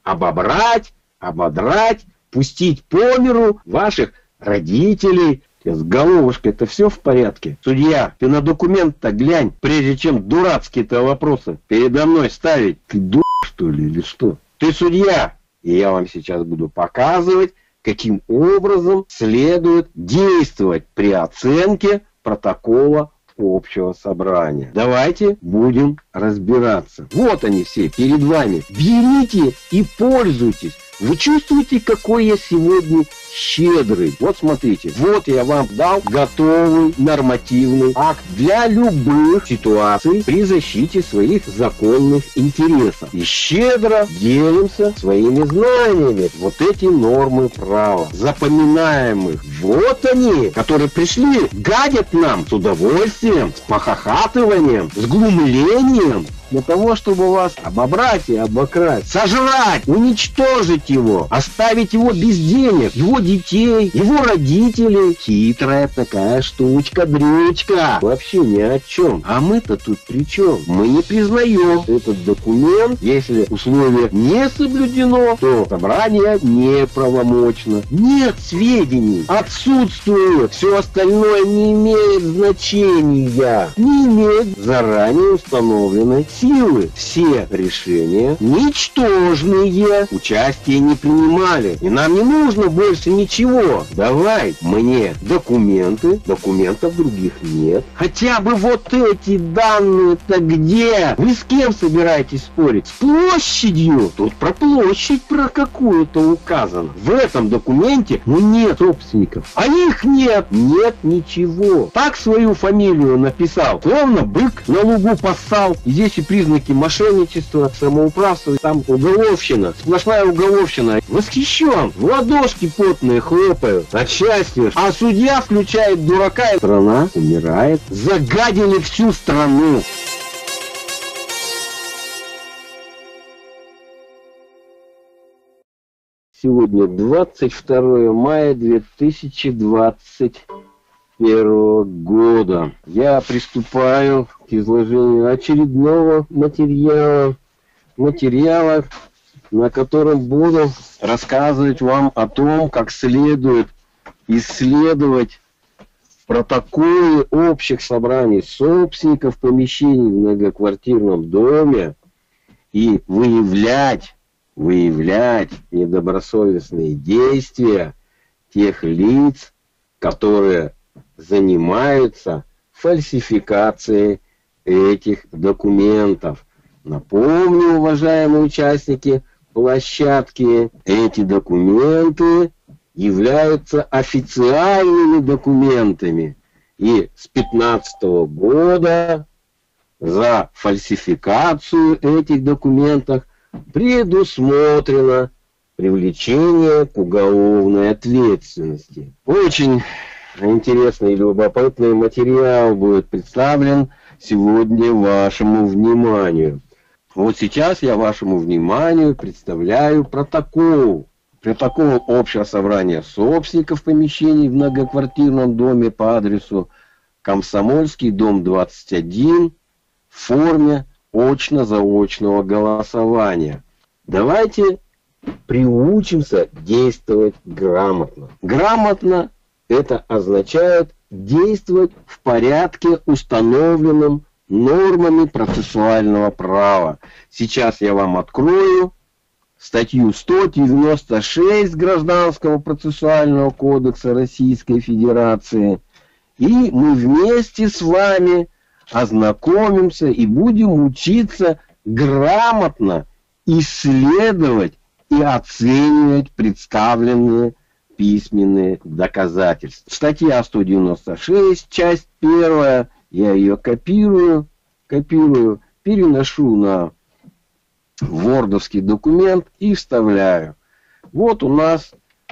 обобрать, ободрать, пустить по миру ваших родителей. С головушкой-то все в порядке? Судья, ты на документ-то глянь, прежде чем дурацкие-то вопросы передо мной ставить. Ты дура, что ли, или что? Ты судья, и я вам сейчас буду показывать, каким образом следует действовать при оценке протокола общего собрания. Давайте будем разбираться. Вот они все перед вами. Берите и пользуйтесь. Вы чувствуете, какой я сегодня щедрый? Вот смотрите, вот я вам дал готовый нормативный акт для любых ситуаций при защите своих законных интересов. И щедро делимся своими знаниями. Вот эти нормы права. Запоминаем их. Вот они, которые пришли, гадят нам с удовольствием, с похохатыванием, с глумлением. Для того, чтобы вас обобрать и обокрасть, сожрать, уничтожить его, оставить его без денег, его детей, его родителей. Хитрая такая штучка-дрючка. Вообще ни о чем. А мы-то тут при чем? Мы не признаем этот документ. Если условие не соблюдено, то собрание неправомочно. Нет сведений, отсутствует. Все остальное не имеет значения. Не имеет заранее установленной силы. Все решения ничтожные. Участие не принимали. И нам не нужно больше ничего. Давай мне документы. Документов других нет. Хотя бы вот эти данные-то где? Вы с кем собираетесь спорить? С площадью? Тут про площадь про какую-то указано. В этом документе нет собственников. А их нет. Нет ничего. Так свою фамилию написал. Словно бык на лугу поссал. И здесь и признаки мошенничества, самоуправства, там уголовщина, сплошная уголовщина. Восхищен, в ладошки потные хлопают от счастья, а судья включает дурака, и страна умирает. Загадили всю страну. Сегодня 22 мая 2021 года. Я приступаю к изложению очередного материала, на котором буду рассказывать вам о том, как следует исследовать протоколы общих собраний собственников помещений в многоквартирном доме и выявлять недобросовестные действия тех лиц, которые занимаются фальсификацией этих документов. Напомню, уважаемые участники площадки, эти документы являются официальными документами. И с 2015 года за фальсификацию этих документов предусмотрено привлечение к уголовной ответственности. Очень интересный и любопытный материал будет представлен сегодня вашему вниманию. Вот сейчас я вашему вниманию представляю протокол. Протокол общего собрания собственников помещений в многоквартирном доме по адресу Комсомольский, дом 21, в форме очно-заочного голосования. Давайте приучимся действовать грамотно. Грамотно это означает действовать в порядке, установленном нормами процессуального права. Сейчас я вам открою статью 196 Гражданского процессуального кодекса Российской Федерации, и мы вместе с вами ознакомимся и будем учиться грамотно исследовать и оценивать представленные письменные доказательства. Статья 196, часть 1, я ее копирую, переношу на вордовский документ и вставляю. Вот у нас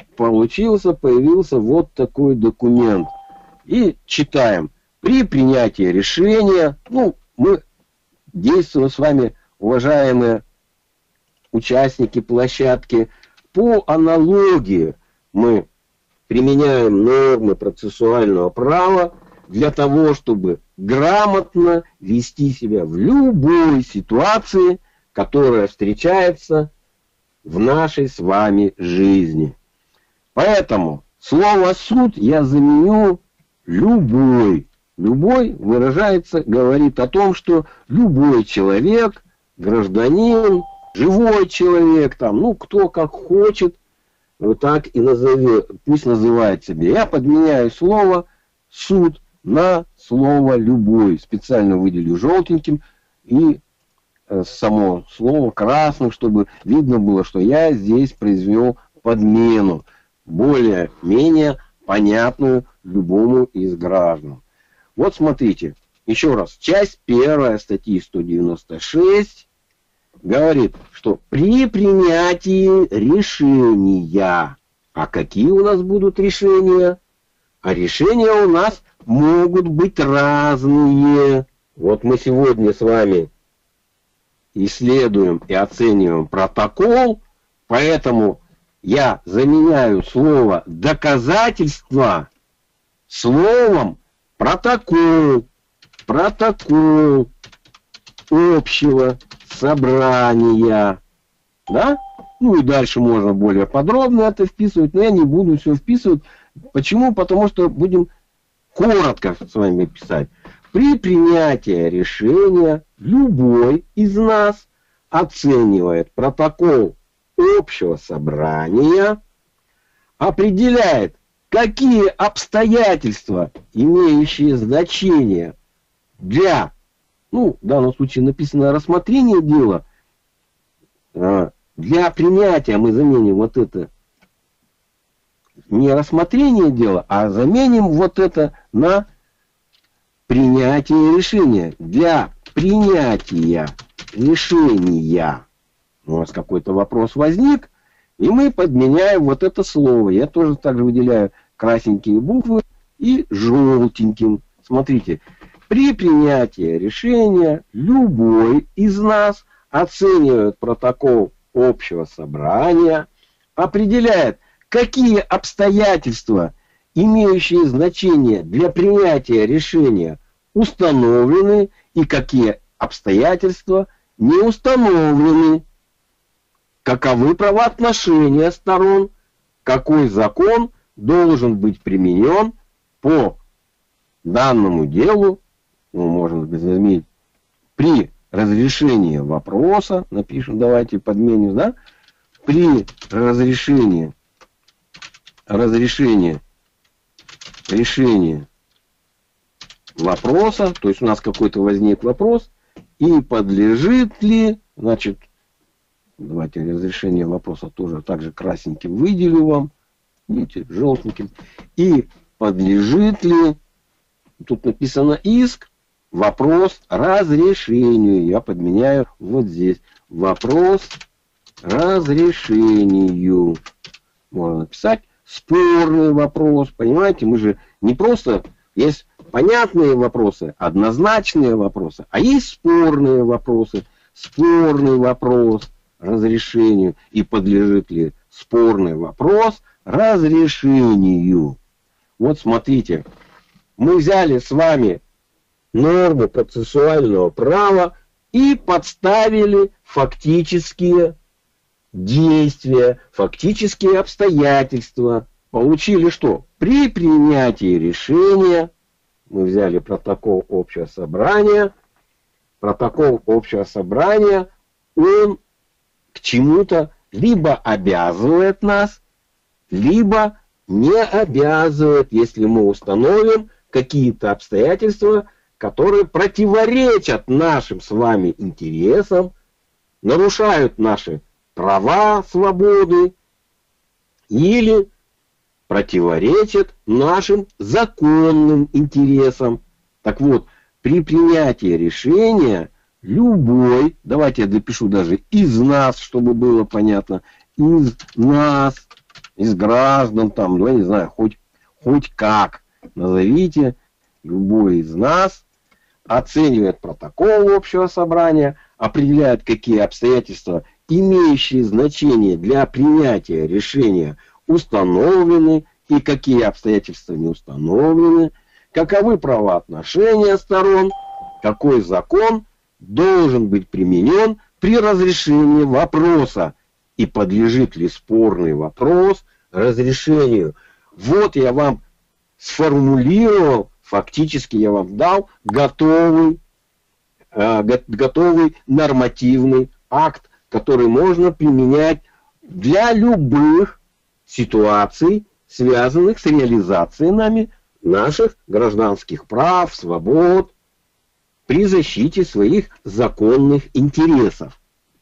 появился вот такой документ. И читаем. При принятии решения, мы действуем с вами, уважаемые участники площадки, по аналогии. Мы применяем нормы процессуального права для того, чтобы грамотно вести себя в любой ситуации, которая встречается в нашей с вами жизни. Поэтому слово «суд» я заменю «любой». Любой выражается, говорит о том, что любой человек, гражданин, живой человек, там, ну, кто как хочет, вот так и назови, пусть называет себя. Я подменяю слово «суд» на слово «любой». Специально выделю желтеньким и само слово красным, чтобы видно было, что я здесь произвел подмену, более-менее понятную любому из граждан. Вот смотрите, еще раз, часть 1 статьи 196 говорит, что при принятии решения, а какие у нас будут решения? А решения у нас могут быть разные. Вот мы сегодня с вами исследуем и оцениваем протокол, поэтому я заменяю слово «доказательство» словом «протокол». Протокол общего собрания. Да? Ну и дальше можно более подробно это вписывать, но я не буду все вписывать. Почему? Потому что будем коротко с вами писать. При принятии решения любой из нас оценивает протокол общего собрания, определяет, какие обстоятельства, имеющие значение для, ну, в данном случае написано рассмотрение дела, для принятия мы заменим вот это, не рассмотрение дела, а заменим вот это на принятие решения. Для принятия решения у нас какой-то вопрос возник, и мы подменяем вот это слово. Я тоже также выделяю красненькие буквы и желтеньким. Смотрите, при принятии решения любой из нас оценивает протокол общего собрания, определяет, какие обстоятельства, имеющие значение для принятия решения, установлены и какие обстоятельства не установлены, каковы правоотношения сторон, какой закон должен быть применен по данному делу, ну, можно изменить, при разрешении вопроса, напишем, давайте подменим, да, при разрешении решения вопроса, то есть у нас какой-то возник вопрос, и подлежит ли, значит, давайте разрешение вопроса тоже также красненьким выделю вам, видите, желтеньким, и подлежит ли, тут написано иск, вопрос разрешению, я подменяю вот здесь, вопрос разрешению, можно написать, спорный вопрос, понимаете, мы же не просто, есть понятные вопросы, однозначные вопросы, а есть спорные вопросы, спорный вопрос разрешению, и подлежит ли спорный вопрос разрешению. Вот смотрите, мы взяли с вами норму процессуального права и подставили фактические действия, фактические обстоятельства. Получили что? При принятии решения, мы взяли протокол общего собрания, протокол общего собрания, он к чему-то либо обязывает нас, либо не обязывает, если мы установим какие-то обстоятельства, которые противоречат нашим с вами интересам, нарушают наши права, свободы или противоречат нашим законным интересам. Так вот, при принятии решения любой, давайте я допишу даже из нас, чтобы было понятно, из нас, из граждан, там, ну, я не знаю, хоть как назовите, любой из нас оценивает протокол общего собрания, определяет, какие обстоятельства, имеющие значение для принятия решения, установлены и какие обстоятельства не установлены, каковы правоотношения сторон, какой закон должен быть применен при разрешении вопроса и подлежит ли спорный вопрос разрешению. Вот я вам сформулировал, фактически я вам дал готовый нормативный акт, который можно применять для любых ситуаций, связанных с реализацией нами наших гражданских прав, свобод, при защите своих законных интересов.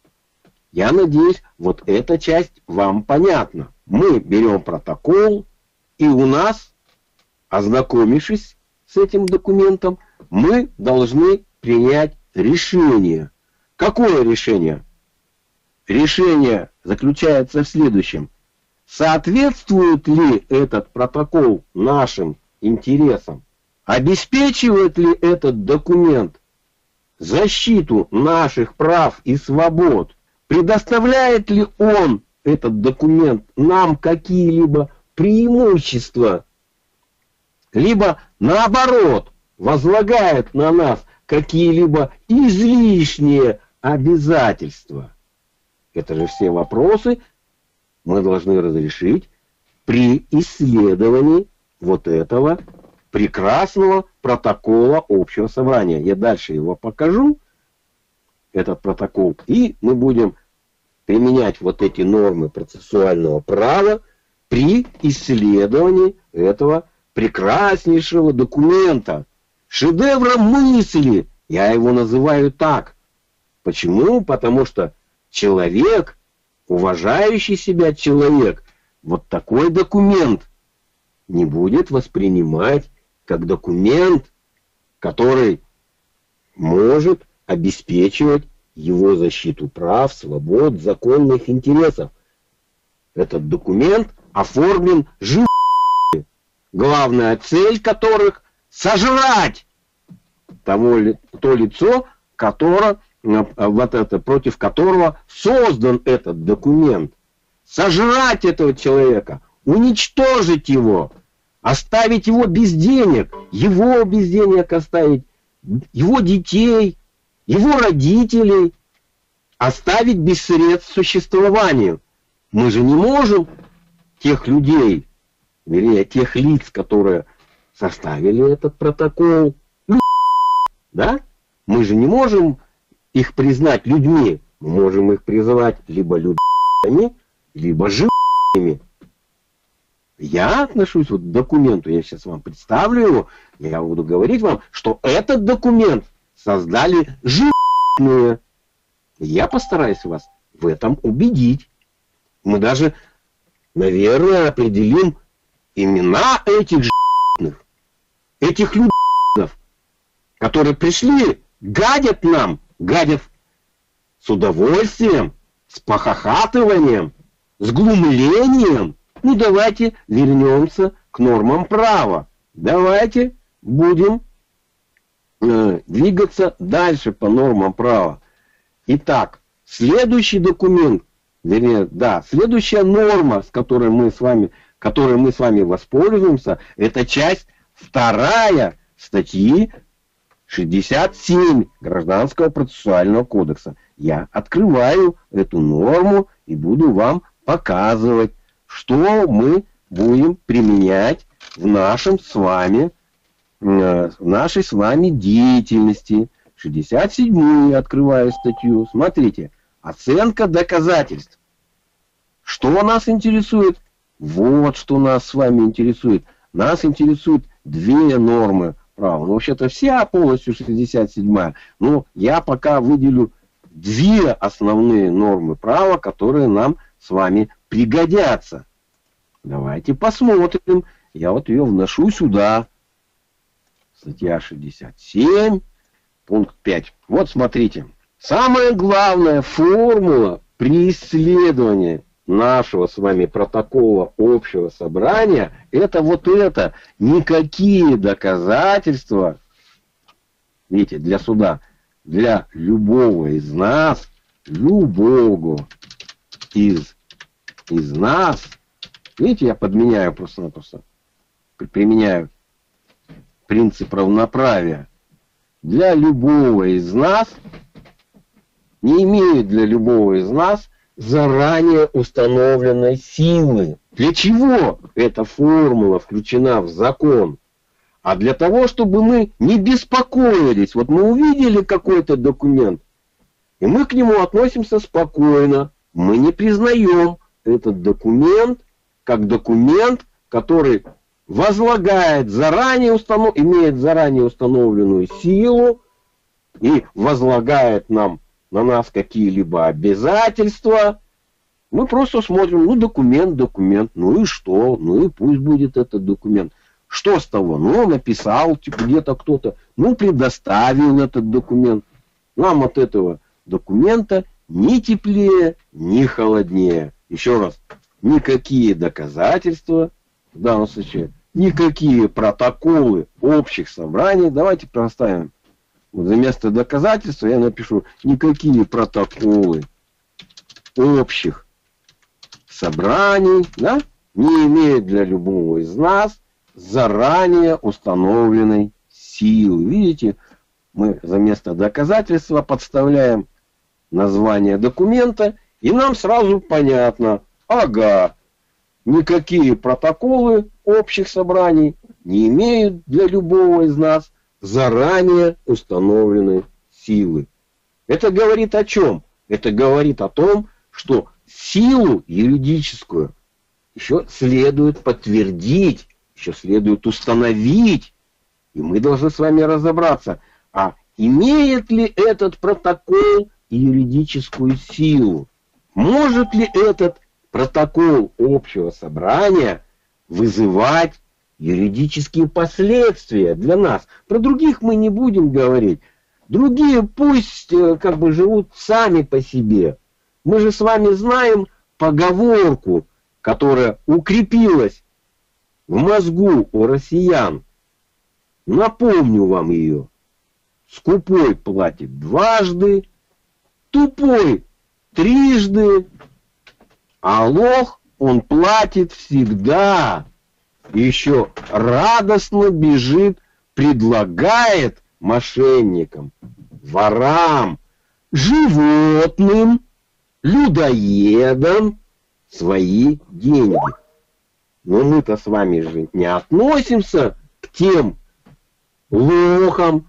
Я надеюсь, вот эта часть вам понятна. Мы берем протокол, и у нас, ознакомившись с этим документом, мы должны принять решение. Какое решение? Решение заключается в следующем. Соответствует ли этот протокол нашим интересам? Обеспечивает ли этот документ защиту наших прав и свобод? Предоставляет ли он, этот документ, нам какие-либо преимущества? Либо наоборот, возлагает на нас какие-либо излишние обязательства? Это же все вопросы мы должны разрешить при исследовании вот этого прекрасного протокола общего собрания. Я дальше его покажу, этот протокол, и мы будем применять вот эти нормы процессуального права при исследовании этого прекраснейшего документа. Шедевра мысли, я его называю так. Почему? Потому что человек, уважающий себя человек, вот такой документ не будет воспринимать как документ, который может обеспечивать его защиту прав, свобод, законных интересов. Этот документ оформлен живым, главная цель которых сожрать то лицо, против которого создан этот документ. Сожрать этого человека, уничтожить его, оставить его без денег оставить, его детей, его родителей, оставить без средств к существованию. Мы же не можем тех людей, вернее, тех лиц, которые составили этот протокол, да? Мы же не можем их признать людьми. Мы можем их признать либо людьми, либо живыми. Я отношусь вот к документу, я сейчас вам представлю его, я буду говорить вам, что этот документ создали животные. Я постараюсь вас в этом убедить. Мы даже, наверное, определим имена этих животных, этих людей, которые пришли, гадят нам, гадят с удовольствием, с похохатыванием, с глумлением. Ну, давайте вернемся к нормам права. Давайте будем двигаться дальше по нормам права. Итак, следующий документ, вернее, да, следующая норма, с которой мы с вами воспользуемся, это часть 2 статьи 67 Гражданского процессуального кодекса. Я открываю эту норму и буду вам показывать, что мы будем применять в нашей с вами деятельности. 67-ю открываю статью. Смотрите, оценка доказательств. Что нас интересует? Вот что нас с вами интересует. Нас интересуют 2 нормы права. Ну, вообще-то вся полностью 67-я. Но я пока выделю 2 основные нормы права, которые нам с вами пригодятся. Давайте посмотрим. Я вот ее вношу сюда. Статья 67, пункт 5. Вот смотрите. Самая главная формула при исследовании нашего с вами протокола общего собрания, это вот это. Никакие доказательства, видите, для суда, для любого из нас, видите, я подменяю просто-напросто, применяю принцип равноправия. Для любого из нас, не имеют для любого из нас заранее установленной силы. Для чего эта формула включена в закон? А для того, чтобы мы не беспокоились. Вот мы увидели какой-то документ, и мы к нему относимся спокойно. Мы не признаем этот документ как документ, который возлагает имеет заранее установленную силу и возлагает на нас какие-либо обязательства. Мы просто смотрим, ну документ, ну и что? Ну и пусть будет этот документ. Что с того? Ну, написал где-то кто-то, ну, предоставил этот документ. Нам от этого документа ни теплее, ни холоднее. Еще раз, никакие доказательства, в данном случае, никакие протоколы общих собраний. Давайте проставим. Вот вместо доказательства я напишу никакие протоколы общих собраний, да, не имеют для любого из нас заранее установленной силы. Видите, мы вместо доказательства подставляем название документа, и нам сразу понятно, ага, никакие протоколы общих собраний не имеют для любого из нас заранее установленной силы. Это говорит о чем? Это говорит о том, что силу юридическую еще следует подтвердить, еще следует установить. И мы должны с вами разобраться, а имеет ли этот протокол юридическую силу? Может ли этот протокол общего собрания вызывать юридические последствия для нас? Про других мы не будем говорить. Другие пусть как бы живут сами по себе. Мы же с вами знаем поговорку, которая укрепилась в мозгу у россиян. Напомню вам ее. Скупой платит дважды, тупой трижды, а лох он платит всегда. Еще радостно бежит, предлагает мошенникам, ворам, животным, людоедам свои деньги. Но мы-то с вами же не относимся к тем лохам,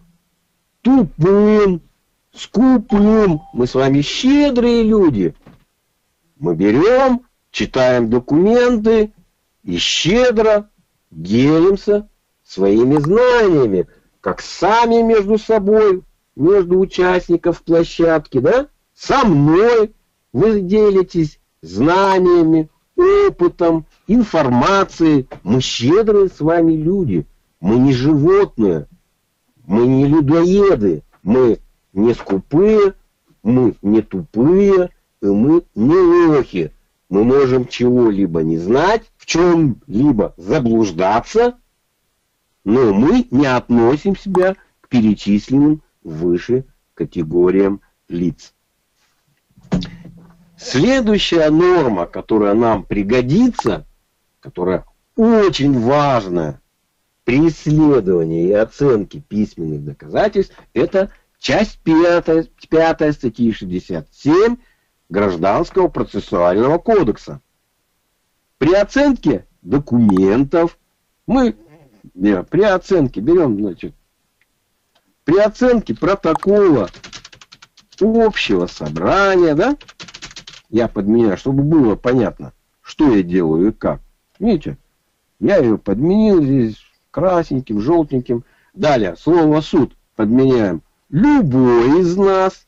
тупым, скупым. Мы с вами щедрые люди. Мы берем, читаем документы и щедро делимся своими знаниями, как сами между собой, между участников площадки, да? Со мной вы делитесь знаниями, опытом, информацией. Мы щедрые с вами люди. Мы не животные, мы не людоеды, мы не скупые, мы не тупые, и мы не лохи. Мы можем чего-либо не знать, в чем-либо заблуждаться, но мы не относим себя к перечисленным выше категориям лиц. Следующая норма, которая нам пригодится, которая очень важна при исследовании и оценке письменных доказательств, это часть 5 статьи 67 Гражданского процессуального кодекса. При оценке документов при оценке берем, значит, при оценке протокола общего собрания, да, я подменяю, чтобы было понятно, что я делаю и как. Видите, я ее подменил здесь красненьким, желтеньким. Далее, слово суд подменяем. Любой из нас,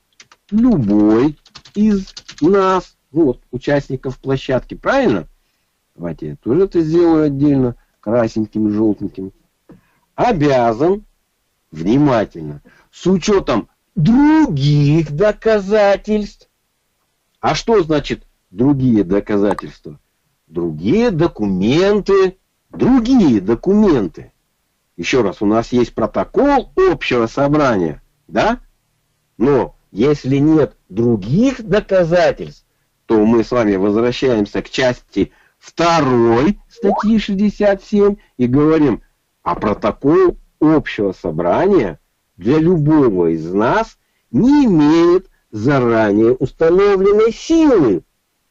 вот, участников площадки, правильно? Давайте я тоже это сделаю отдельно, красненьким и желтеньким. Обязан внимательно, с учетом других доказательств. А что значит другие доказательства? Другие документы. Еще раз, у нас есть протокол общего собрания, да? Но если нет других доказательств, то мы с вами возвращаемся к части 2 статьи 67 и говорим, а протокол общего собрания для любого из нас не имеет заранее установленной силы.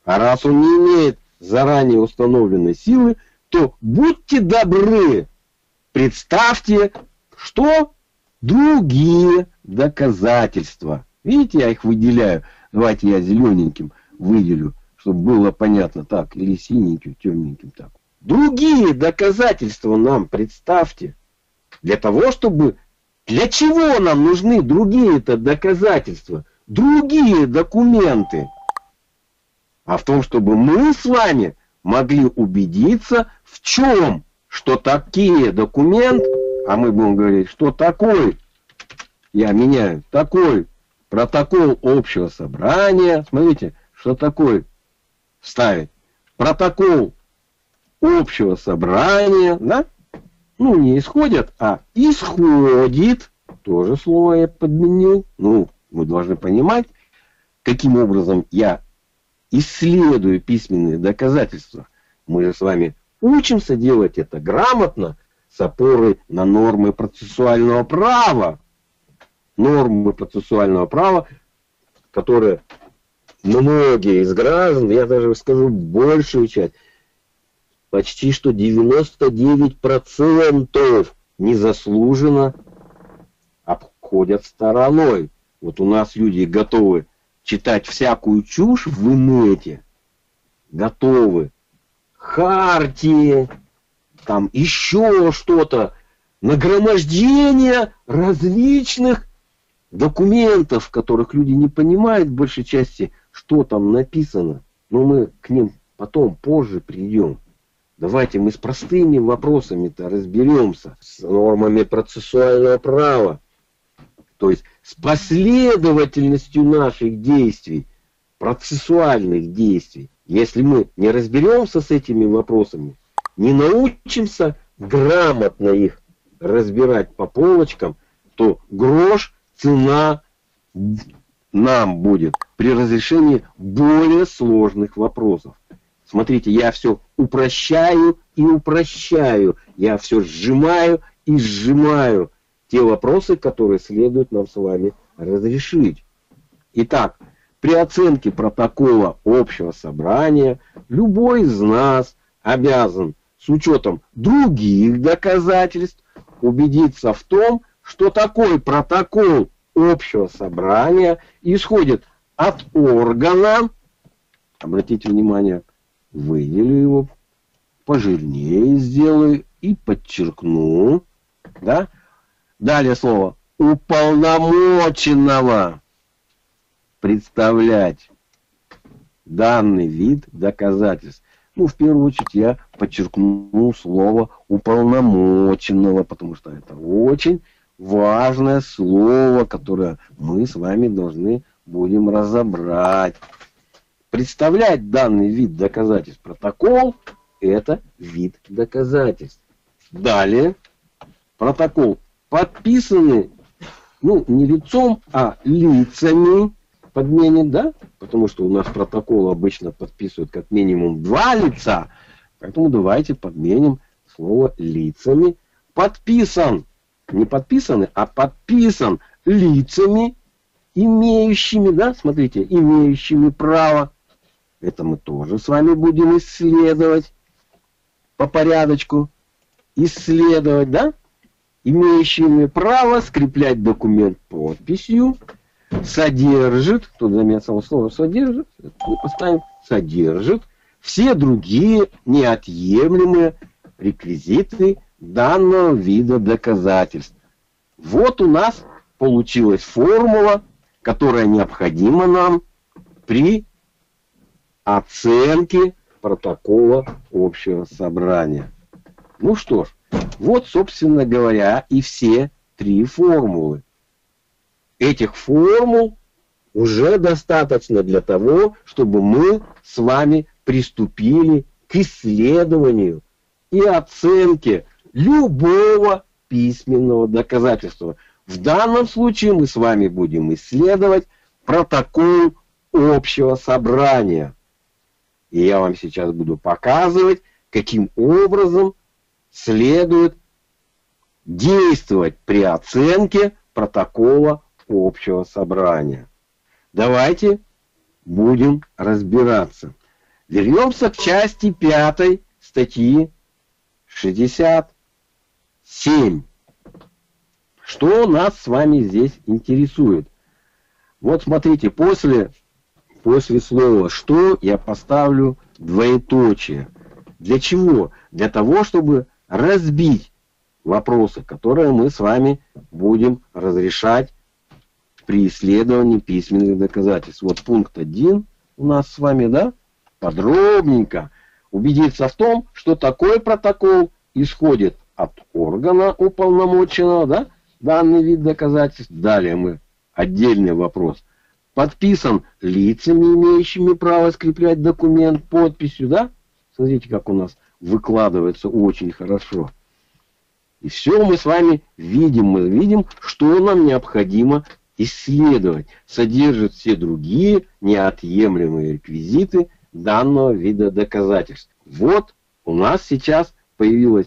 А раз он не имеет заранее установленной силы, то будьте добры, представьте, что другие доказательства. Видите, я их выделяю. Давайте я зелененьким выделю, чтобы было понятно. Так, или синеньким, темненьким. Так. Другие доказательства нам представьте. Для того, чтобы... Для чего нам нужны другие-то доказательства? Другие документы. А в том, чтобы мы с вами могли убедиться в чем? Что такие документы, а мы будем говорить, что такой, я меняю, такой протокол общего собрания, смотрите, что такое ставить, протокол общего собрания, да? Ну, не исходят, а исходит, тоже слово я подменил, ну, мы должны понимать, каким образом я исследую письменные доказательства. Мы же с вами учимся делать это грамотно, с опорой на нормы процессуального права. Нормы процессуального права, которые многие из граждан, я даже скажу большую часть, почти что 99% незаслуженно обходят стороной. Вот у нас люди готовы читать всякую чушь в инете, готовы. Хартии, там еще что-то, нагромождение различных документов, в которых люди не понимают в большей части, что там написано. Но мы к ним потом, позже придем. Давайте мы с простыми вопросами-то разберемся, с нормами процессуального права. То есть с последовательностью наших действий, процессуальных действий. Если мы не разберемся с этими вопросами, не научимся грамотно их разбирать по полочкам, то грош цена нам будет при разрешении более сложных вопросов. Смотрите, я все упрощаю и упрощаю. Я все сжимаю и сжимаю те вопросы, которые следует нам с вами разрешить. Итак, при оценке протокола общего собрания любой из нас обязан с учетом других доказательств убедиться в том, что такой протокол общего собрания исходит от органа, обратите внимание, выделю его, пожирнее сделаю и подчеркну, да? Далее слово уполномоченного представлять данный вид доказательств. Ну, в первую очередь я подчеркну слово уполномоченного, потому что это очень важное слово, которое мы с вами должны будем разобрать. Представлять данный вид доказательств. Протокол – это вид доказательств. Далее протокол подписаны, ну, не лицом, а лицами, подменен, да? Потому что у нас протокол обычно подписывают как минимум 2 лица. Поэтому давайте подменим слово лицами. Подписан, не подписаны, а подписан лицами, имеющими, да, смотрите, имеющими право. Это мы тоже с вами будем исследовать по порядочку. Исследовать, да? Имеющими право скреплять документ подписью, содержит, тут заметил слово содержит, мы поставим содержит все другие неотъемлемые реквизиты данного вида доказательств. Вот у нас получилась формула, которая необходима нам при оценке протокола общего собрания. Ну что ж, вот, собственно говоря, и все 3 формулы. Этих формул уже достаточно для того, чтобы мы с вами приступили к исследованию и оценке любого письменного доказательства. В данном случае мы с вами будем исследовать протокол общего собрания. И я вам сейчас буду показывать, каким образом следует действовать при оценке протокола общего собрания. Давайте будем разбираться. Вернемся к части 5 статьи 67. Что нас с вами здесь интересует? Вот смотрите, после слова «что» я поставлю двоеточие. Для чего? Для того, чтобы разбить вопросы, которые мы с вами будем разрешать при исследовании письменных доказательств. Вот пункт 1 у нас с вами, да? Подробненько убедиться в том, что такой протокол исходит от органа уполномоченного, да? Данный вид доказательств. Далее мы отдельный вопрос. Подписан лицами, имеющими право скреплять документ подписью, да? Смотрите, как у нас выкладывается очень хорошо. И все мы с вами видим. Мы видим, что нам необходимо исследовать. Содержит все другие неотъемлемые реквизиты данного вида доказательств. Вот у нас сейчас появилось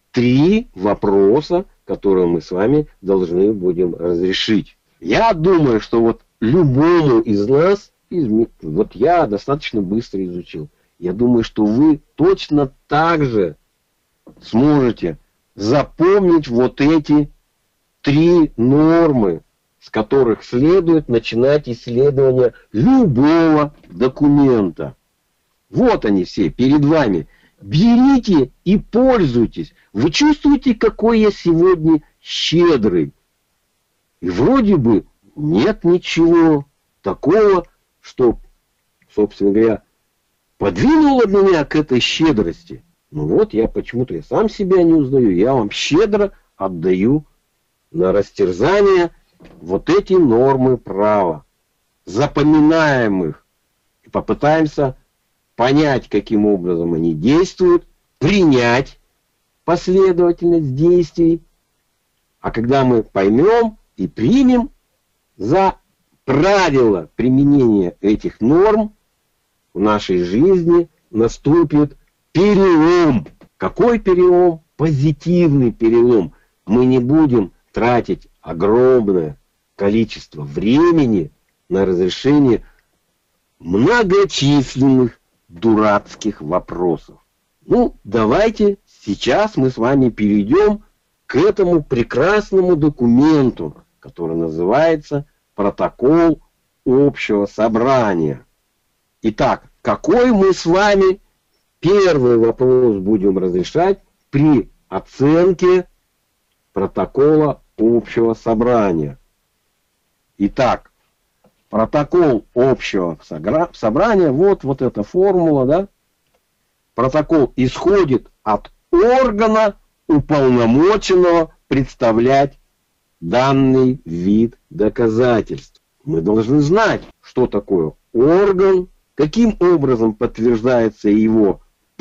3 вопроса, которые мы с вами должны будем разрешить. Я думаю, что вот любому из нас, вот я достаточно быстро изучил, я думаю, что вы точно так же сможете запомнить вот эти 3 нормы, с которых следует начинать исследование любого документа. Вот они все перед вами. Берите и пользуйтесь. Вы чувствуете, какой я сегодня щедрый? И вроде бы нет ничего такого, что, собственно говоря, подвинуло меня к этой щедрости. Ну вот, я почему-то сам себя не узнаю. Я вам щедро отдаю на растерзание вот эти нормы права. Запоминаем их и попытаемся понять, каким образом они действуют, принять последовательность действий. А когда мы поймем и примем за правило применения этих норм, в нашей жизни наступит перелом. Какой перелом? Позитивный перелом. Мы не будем тратить огромное количество времени на разрешение многочисленных дурацких вопросов. Ну, давайте сейчас мы с вами перейдем к этому прекрасному документу, который называется «Протокол общего собрания». Итак, какой мы с вами первый вопрос будем разрешать при оценке протокола общего собрания? Итак, протокол общего собрания, вот эта формула, да? Протокол исходит от органа, уполномоченного представлять данный вид доказательств. Мы должны знать, что такое орган, каким образом подтверждается его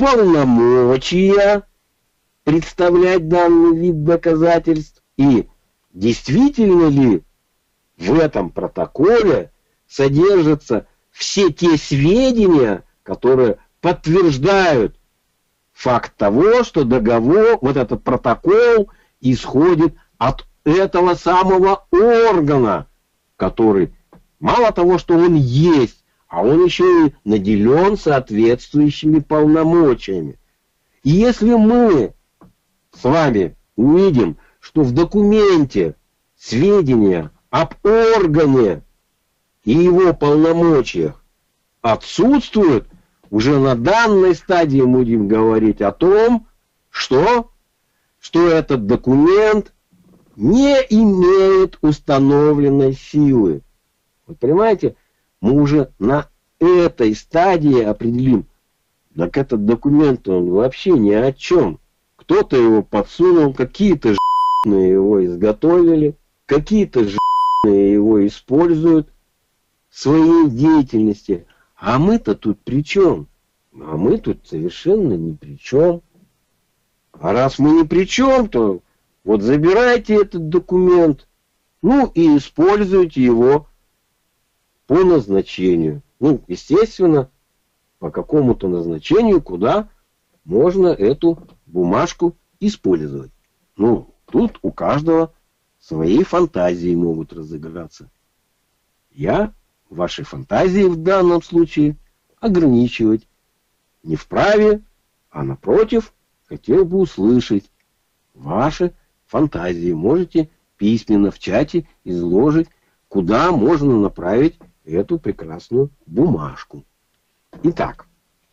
полномочия представлять данный вид доказательств и действительно ли в этом протоколе содержатся все те сведения, которые подтверждают факт того, что договор, вот этот протокол исходит от этого самого органа, который мало того, что он есть, а он еще и наделен соответствующими полномочиями. И если мы с вами увидим, что в документе сведения об органе и его полномочиях отсутствуют, уже на данной стадии мы будем говорить о том, что этот документ не имеет установленной силы. Вот понимаете, мы уже на этой стадии определим, так этот документ, он вообще ни о чем. Кто-то его подсунул, какие-то ж**ные его изготовили, какие-то ж**ные его используют в своей деятельности. А мы-то тут при чем? А мы тут совершенно ни при чем. А раз мы ни при чем, то вот забирайте этот документ, ну и используйте его по назначению. Ну, естественно, по какому-то назначению, куда можно эту бумажку использовать. Ну, тут у каждого свои фантазии могут разыграться. Я ваши фантазии в данном случае ограничивать не вправе, а напротив, хотел бы услышать ваши фантазии. Можете письменно в чате изложить, куда можно направить эту прекрасную бумажку. Итак,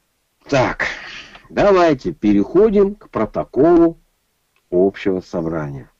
давайте переходим к протоколу общего собрания.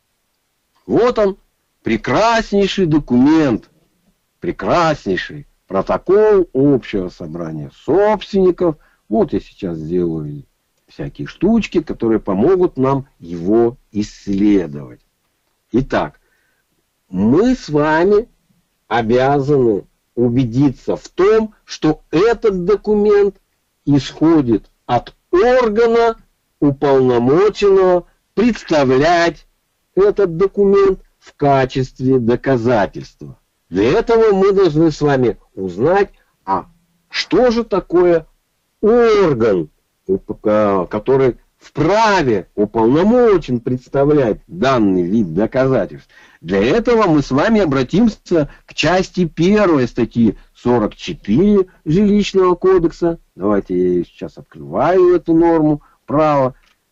Вот он, прекраснейший документ, прекраснейший протокол общего собрания собственников. Вот я сейчас сделаю всякие штучки, которые помогут нам его исследовать. Итак, мы с вами обязаны убедиться в том, что этот документ исходит от органа, уполномоченного представлять этот документ в качестве доказательства. Для этого мы должны с вами узнать, а что же такое орган, который вправе уполномочен представлять данный вид доказательств. Для этого мы с вами обратимся к части 1 статьи 44 Жилищного кодекса. Давайте я сейчас открываю эту норму права.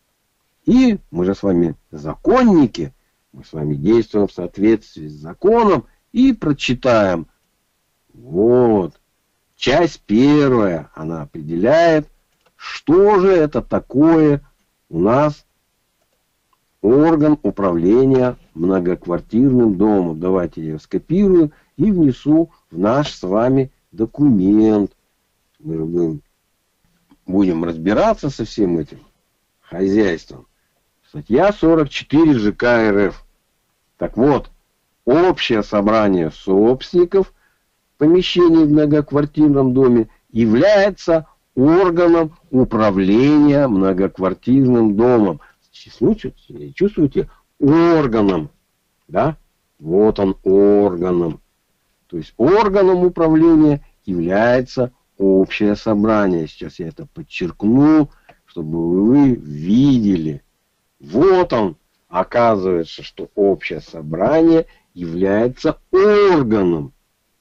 И мы же с вами законники, мы с вами действуем в соответствии с законом и прочитаем. Вот, часть 1, она определяет, что же это такое у нас орган управления многоквартирным домом. Давайте я скопирую и внесу в наш с вами документ. Мы будем разбираться со всем этим хозяйством. Статья 44 ЖК РФ. Так вот, общее собрание собственников помещений в многоквартирном доме является органом управления многоквартирным домом. Чувствуете? Органом. Да? Вот он, органом. То есть органом управления является общее собрание. Сейчас я это подчеркну, чтобы вы видели. Вот он. Оказывается, что общее собрание является органом.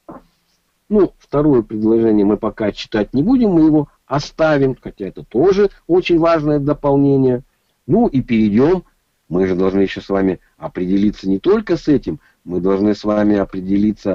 Ну, второе предложение мы пока читать не будем, мы его оставим, хотя это тоже очень важное дополнение. Ну и перейдем, мы же должны еще с вами определиться не только с этим, мы должны с вами определиться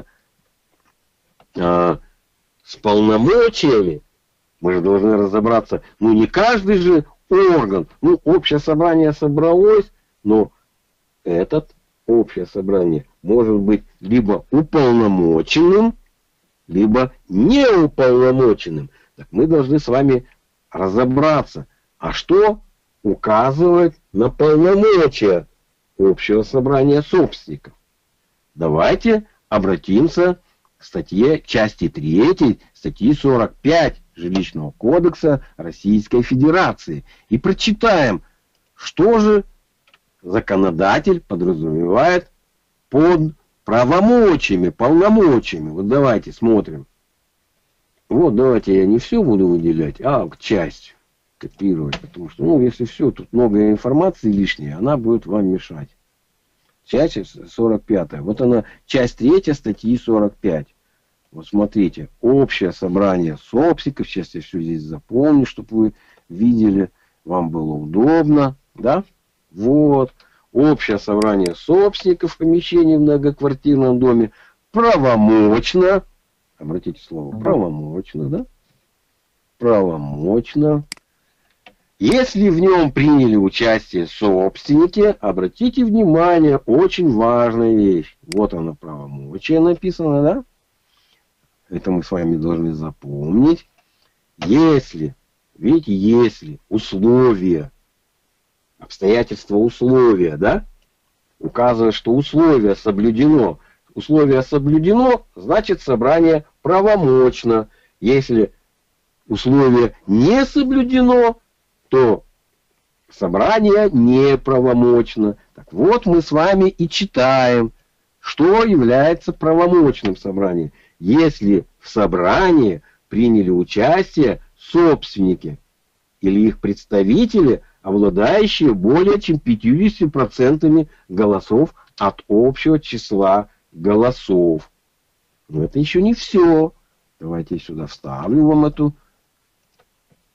с полномочиями. Мы же должны разобраться, ну не каждый же орган, ну общее собрание собралось, но этот общее собрание может быть либо уполномоченным, либо неуполномоченным. Так мы должны с вами разобраться, а что указывает на полномочия общего собрания собственников. Давайте обратимся к статье, части 3 статьи 45 Жилищного кодекса Российской Федерации и прочитаем, что же законодатель подразумевает под правомочиями, полномочиями. Вот давайте смотрим. Вот давайте я не все буду выделять, а часть копировать, потому что, ну, если все, тут много информации лишней, она будет вам мешать. Часть 45. Вот она, часть 3 статьи 45. Вот смотрите, общее собрание собственников. Сейчас я все здесь запомню, чтобы вы видели, вам было удобно, да? Вот. Общее собрание собственников помещений в многоквартирном доме правомочно, обратите слово, правомочно, да? Правомочно. Если в нем приняли участие собственники, обратите внимание, очень важная вещь. Вот она, правомочие написано, да? Это мы с вами должны запомнить. Если, видите, если условия, обстоятельства условия, да, указывает, что условие соблюдено. Условие соблюдено, значит собрание правомочно. Если условие не соблюдено, то собрание неправомочно. Так вот мы с вами и читаем, что является правомочным собранием. Если в собрании приняли участие собственники или их представители, обладающие более чем 50% голосов от общего числа голосов. Но это еще не все. Давайте я сюда вставлю вам эту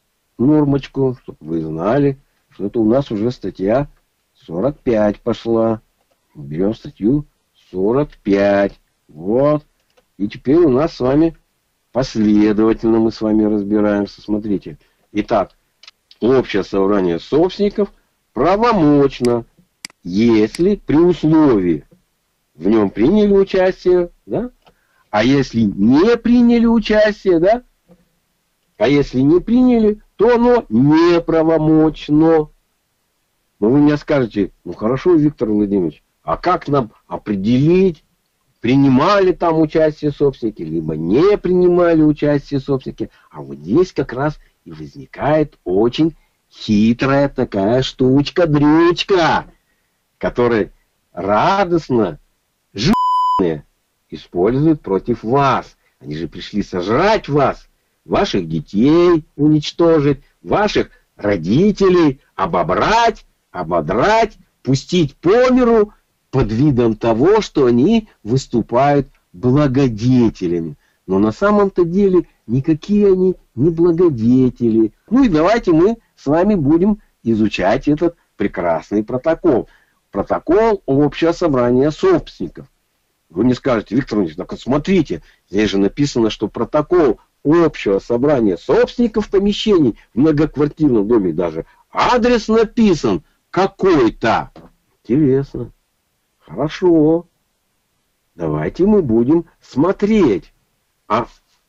нормочку, чтобы вы знали, что это у нас уже статья 45 пошла. Берем статью 45. Вот. И теперь у нас с вами последовательно мы с вами разбираемся. Смотрите. Итак, общее собрание собственников правомочно, если при условии в нем приняли участие, да? А если не приняли участие, да? А если не приняли, то оно неправомочно. Но вы мне скажете, ну хорошо, Виктор Владимирович, а как нам определить, принимали там участие собственники, либо не принимали участие собственники? А вот здесь как раз и возникает очень хитрая такая штучка-дрючка, которая радостно животные используют против вас. Они же пришли сожрать вас, ваших детей уничтожить, ваших родителей обобрать, ободрать, пустить по миру под видом того, что они выступают благодетелями. Но на самом-то деле никакие они не благодетели. Ну и давайте мы с вами будем изучать этот прекрасный протокол. Протокол общего собрания собственников. Вы мне скажете, Виктор Ильич, так смотрите, здесь же написано, что протокол общего собрания собственников помещений в многоквартирном доме, даже адрес написан какой-то. Интересно. Хорошо. Давайте мы будем смотреть. А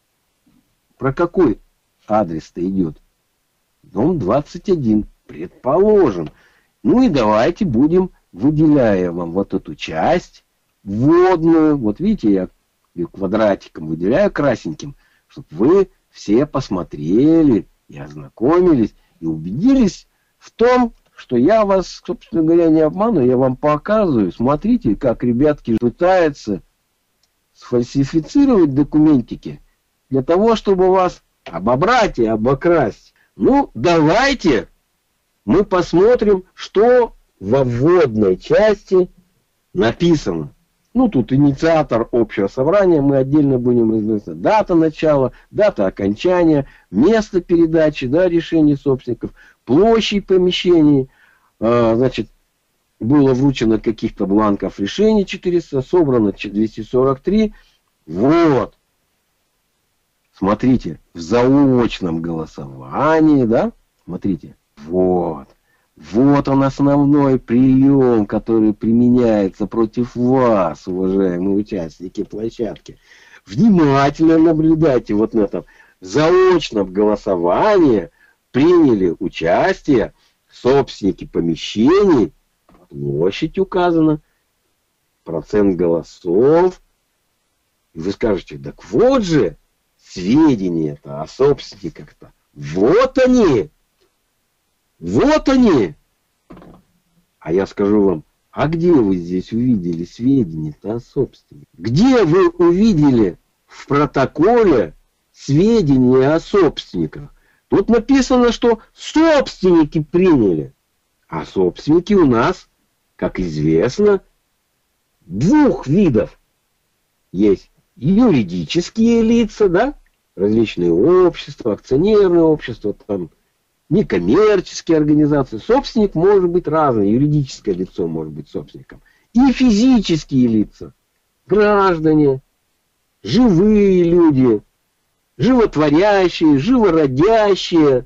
про какой адрес-то идет? Дом 21, предположим. Ну и давайте будем, выделяя вам вот эту часть вводную. Вот видите, я ее квадратиком выделяю красненьким, чтобы вы все посмотрели и ознакомились, и убедились в том, что я вас, собственно говоря, не обманываю, я вам показываю. Смотрите, как ребятки пытаются сфальсифицировать документики для того, чтобы вас обобрать и обокрасть. Ну, давайте мы посмотрим, что во вводной части написано. Ну, тут инициатор общего собрания, мы отдельно будем разбираться. Дата начала, дата окончания, место передачи, да, решений собственников, площадь помещений. Значит, было вручено каких-то бланков решений 400, собрано 243. Вот. Смотрите, в заочном голосовании, да, смотрите, вот. Вот он основной прием, который применяется против вас, уважаемые участники площадки. Внимательно наблюдайте вот на этом. В заочном голосовании приняли участие собственники помещений, площадь указана, процент голосов. И вы скажете, так вот же сведения-то о собственниках-то. Вот они! Вот они! А я скажу вам, а где вы здесь увидели сведения-то о собственниках? Где вы увидели в протоколе сведения о собственниках? Тут написано, что собственники приняли. А собственники у нас, как известно, двух видов. Есть юридические лица, да, различные общества, акционерные общества, там, некоммерческие организации. Собственник может быть разный, юридическое лицо может быть собственником. И физические лица, граждане, живые люди, животворящие, живородящие,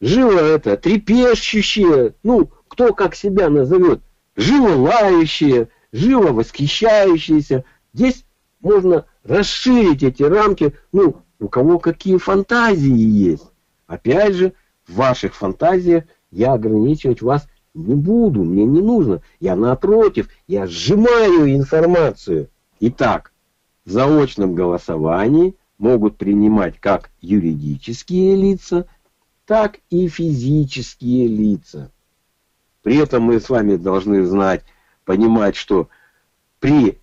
трепещущие, ну, кто как себя назовет, живолающие, живовосхищающиеся. Здесь можно расширить эти рамки, ну, у кого какие фантазии есть. Опять же, в ваших фантазиях я ограничивать вас не буду, мне не нужно. Я напротив, я сжимаю информацию. Итак, в заочном голосовании могут принимать как юридические лица, так и физические лица. При этом мы с вами должны знать, понимать, что при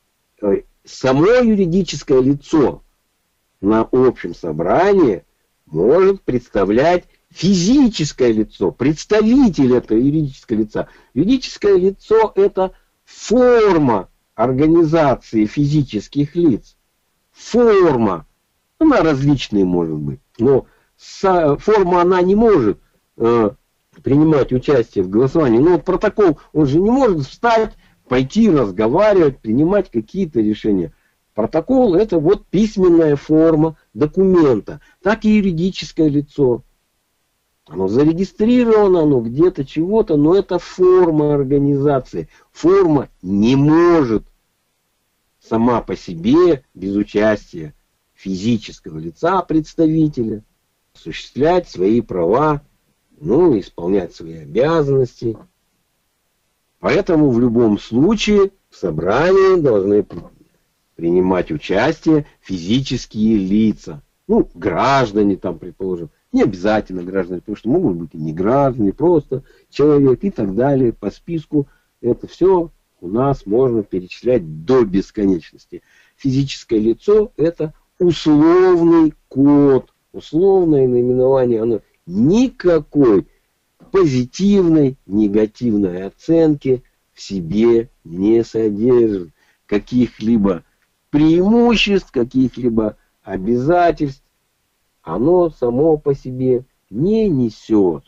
само юридическое лицо на общем собрании может представлять физическое лицо, представитель этого юридического лица. Юридическое лицо – это форма организации физических лиц. Форма. Она различная может быть. Но форма, она не может принимать участие в голосовании. Но вот протокол, он же не может встать, пойти разговаривать, принимать какие-то решения. Протокол — это вот письменная форма документа. Так и юридическое лицо. Оно зарегистрировано, оно где-то чего-то, но это форма организации. Форма не может сама по себе, без участия физического лица, представителя, осуществлять свои права, ну, исполнять свои обязанности. Поэтому в любом случае в собрании должны принимать участие физические лица. Ну, граждане там, предположим. Не обязательно граждане, потому что могут быть и не граждане, просто человек и так далее. По списку это все у нас можно перечислять до бесконечности. Физическое лицо — это условный код, условное наименование. Оно никакой позитивной, негативной оценки в себе не содержит. Каких-либо преимуществ, каких-либо обязательств оно само по себе не несет.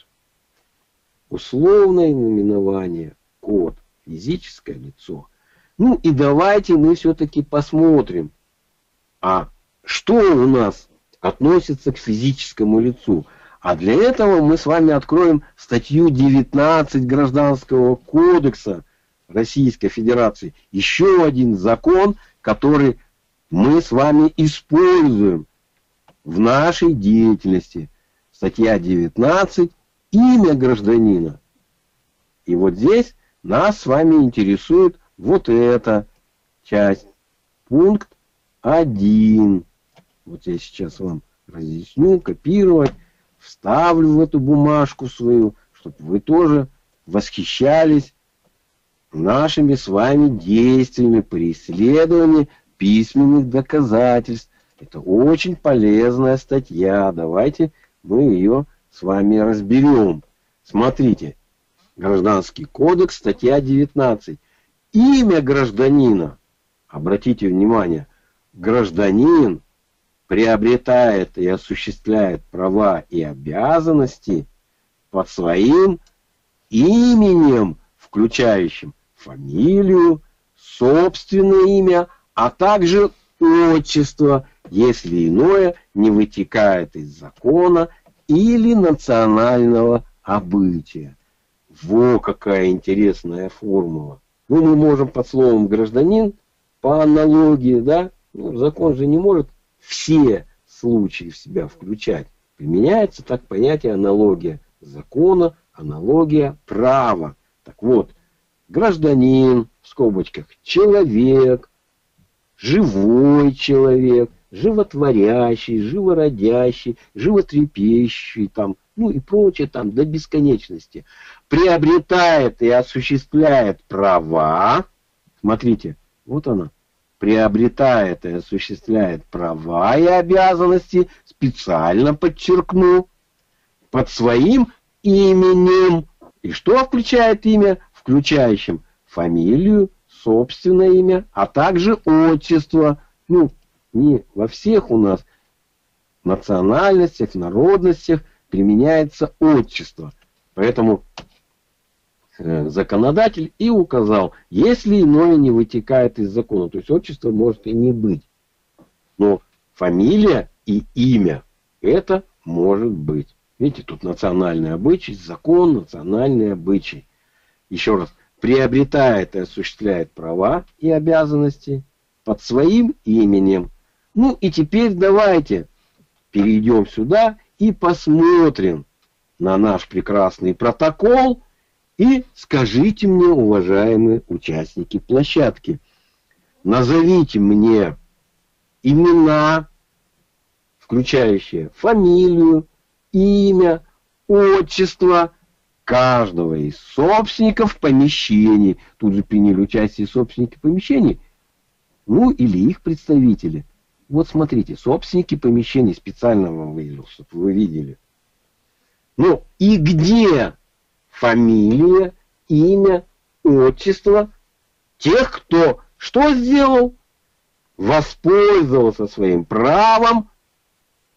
Условное наименование, код, физическое лицо. Ну и давайте мы все-таки посмотрим, а что у нас относится к физическому лицу. А для этого мы с вами откроем статью 19 Гражданского кодекса Российской Федерации. Еще один закон, который мы с вами используем в нашей деятельности. Статья 19. Имя гражданина. И вот здесь нас с вами интересует вот эта часть. Пункт 1. Вот я сейчас вам разъясню, копировать, вставлю в эту бумажку свою, чтобы вы тоже восхищались нашими с вами действиями при исследовании письменных доказательств. Это очень полезная статья. Давайте мы ее с вами разберем. Смотрите. Гражданский кодекс, статья 19. Имя гражданина. Обратите внимание. Гражданин приобретает и осуществляет права и обязанности под своим именем, включающим фамилию, собственное имя, а также отчество, если иное не вытекает из закона или национального обычая. Во, какая интересная формула. Ну, мы можем под словом гражданин по аналогии, да, ну, закон же не может все случаи в себя включать. Применяется так понятие аналогия закона, аналогия права. Так вот, гражданин, в скобочках, человек, живой человек, животворящий, живородящий, животрепещущий, там, ну и прочее, там, до бесконечности, приобретает и осуществляет права. Смотрите, вот она. Приобретает и осуществляет права и обязанности, специально подчеркну, под своим именем. И что включает имя? Включающим фамилию, собственное имя, а также отчество. Ну, не во всех у нас национальностях, народностях применяется отчество. Поэтому законодатель и указал, если иное не вытекает из закона, то есть отчество может и не быть. Но фамилия и имя это может быть. Видите, тут национальный обычай, закон, национальный обычай. Еще раз, приобретает и осуществляет права и обязанности под своим именем. Ну и теперь давайте перейдем сюда и посмотрим на наш прекрасный протокол. И скажите мне, уважаемые участники площадки, назовите мне имена, включающие фамилию, имя, отчество каждого из собственников помещений. Тут же приняли участие собственники помещений, ну или их представители. Вот смотрите, собственники помещений, специально вам выделил, чтобы вы видели. Ну и где фамилия, имя, отчество тех, кто что сделал? Воспользовался своим правом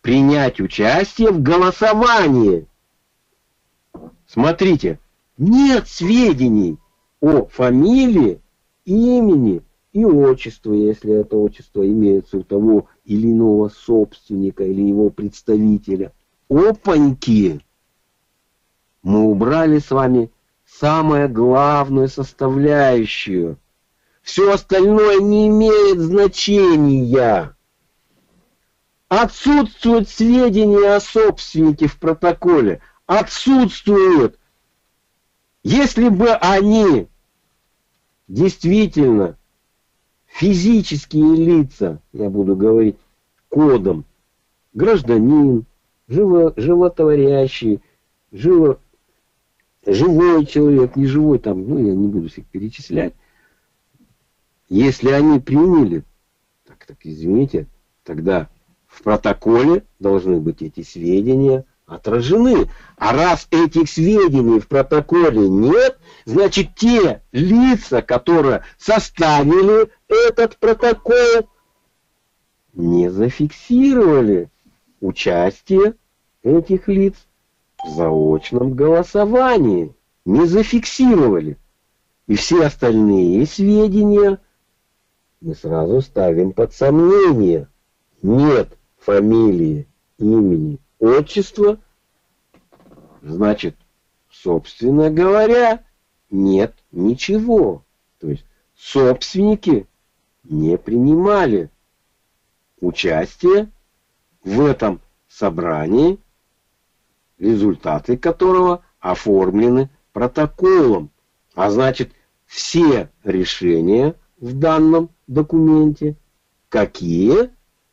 принять участие в голосовании. Смотрите, нет сведений о фамилии, имени и отчестве, если это отчество имеется у того или иного собственника или его представителя. Опаньки! Мы убрали с вами самую главную составляющую. Все остальное не имеет значения. Отсутствуют сведения о собственнике в протоколе. Отсутствуют. Если бы они действительно физические лица, я буду говорить кодом, гражданин, животворящий, живой человек, не живой там, я не буду всех перечислять. Если они приняли, так извините, тогда в протоколе должны быть эти сведения отражены. А раз этих сведений в протоколе нет, значит те лица, которые составили этот протокол, не зафиксировали участие этих лиц в заочном голосовании. Не зафиксировали. И все остальные сведения мы сразу ставим под сомнение. Нет фамилии, имени, отчества, значит, собственно говоря, нет ничего. То есть собственники не принимали участие в этом собрании, результаты которого оформлены протоколом. А значит, все решения в данном документе какие?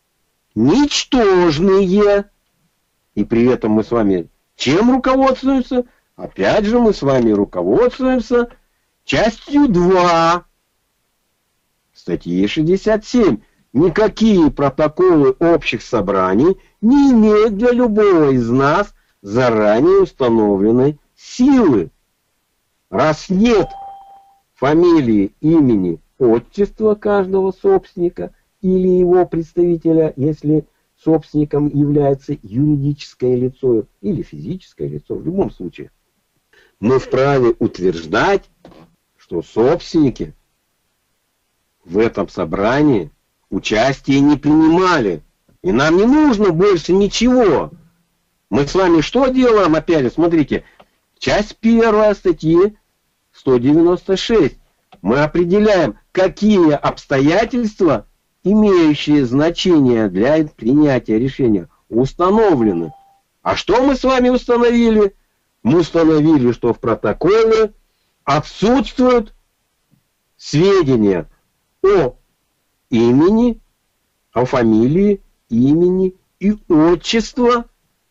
Ничтожные. И при этом мы с вами чем руководствуемся? Опять же мы с вами руководствуемся частью 2 статьи 67. Никакие протоколы общих собраний не имеют для любого из нас заранее установленной силы. Раз нет фамилии, имени, отчества каждого собственника или его представителя, если собственником является юридическое лицо или физическое лицо, в любом случае, мы вправе утверждать, что собственники в этом собрании участие не принимали. И нам не нужно больше ничего. Мы с вами что делаем? Опять же, смотрите, часть 1 статьи 196. Мы определяем, какие обстоятельства, имеющие значение для принятия решения, установлены. А что мы с вами установили? Мы установили, что в протоколе отсутствуют сведения о имени, о фамилии, имени и отчестве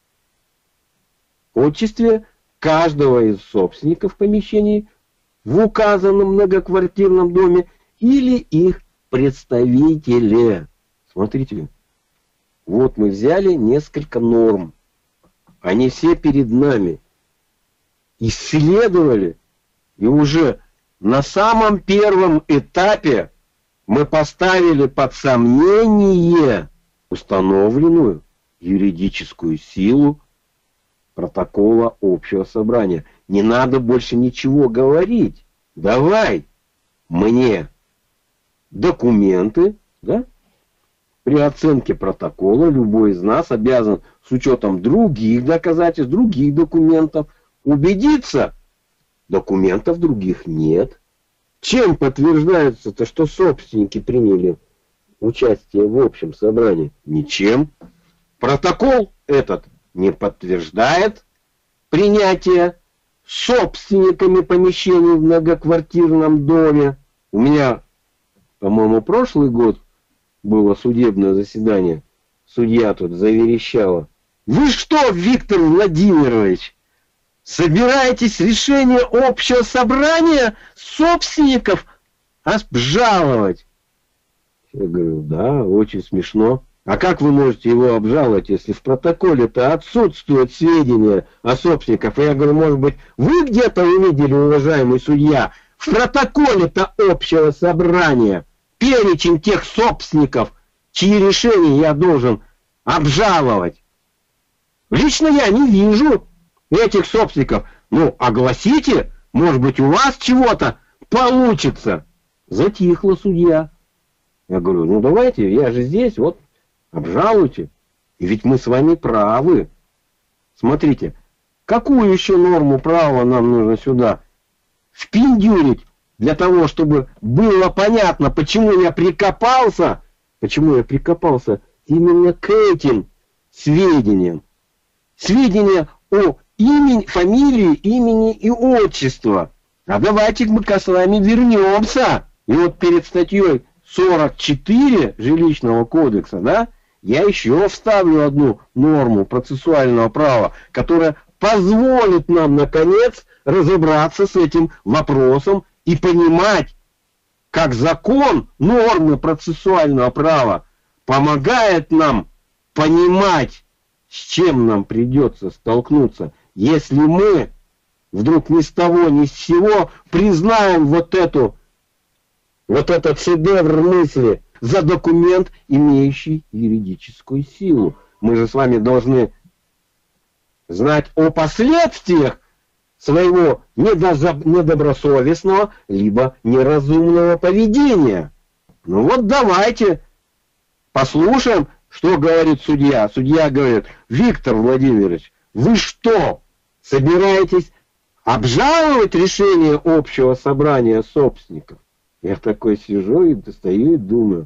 каждого из собственников помещений в указанном многоквартирном доме или их представители. Смотрите, вот мы взяли несколько норм. Они все перед нами. Исследовали. И уже на самом первом этапе мы поставили под сомнение установленную юридическую силу протокола общего собрания. Не надо больше ничего говорить. Давай мне документы, да? При оценке протокола любой из нас обязан с учетом других доказательств, других документов убедиться, документов других нет. Чем подтверждается-то, что собственники приняли участие в общем собрании? Ничем. Протокол этот не подтверждает принятие собственниками помещений в многоквартирном доме. У меня, по-моему, прошлый год было судебное заседание. Судья тут заверещала: вы что, Виктор Владимирович, собираетесь решение общего собрания собственников обжаловать? Я говорю, да, очень смешно. А как вы можете его обжаловать, если в протоколе-то отсутствуют сведения о собственниках? Я говорю, может быть, вы где-то увидели, уважаемый судья, в протоколе-то общего собрания перечень тех собственников, чьи решения я должен обжаловать? Лично я не вижу этих собственников. Ну, огласите, может быть, у вас чего-то получится. Затихла судья. Я говорю, ну давайте, я же здесь, вот, обжалуйте. И ведь мы с вами правы. Смотрите, какую еще норму права нам нужно сюда впендюрить, для того, чтобы было понятно, почему я прикопался именно к этим сведениям. Сведения о имени, фамилии, имени и отчества. А давайте мы-ка с вами вернемся. И вот перед статьей 44 Жилищного кодекса, да, я еще вставлю одну норму процессуального права, которая позволит нам, наконец, разобраться с этим вопросом и понимать, как закон, нормы процессуального права помогает нам понимать, с чем нам придется столкнуться, если мы вдруг ни с того ни с сего признаем вот этот шедевр мысли за документ, имеющий юридическую силу. Мы же с вами должны знать о последствиях своего недобросовестного либо неразумного поведения. Ну вот давайте послушаем, что говорит судья. Судья говорит: Виктор Владимирович, вы что, собираетесь обжаловать решение общего собрания собственников? Я такой сижу и достаю и думаю,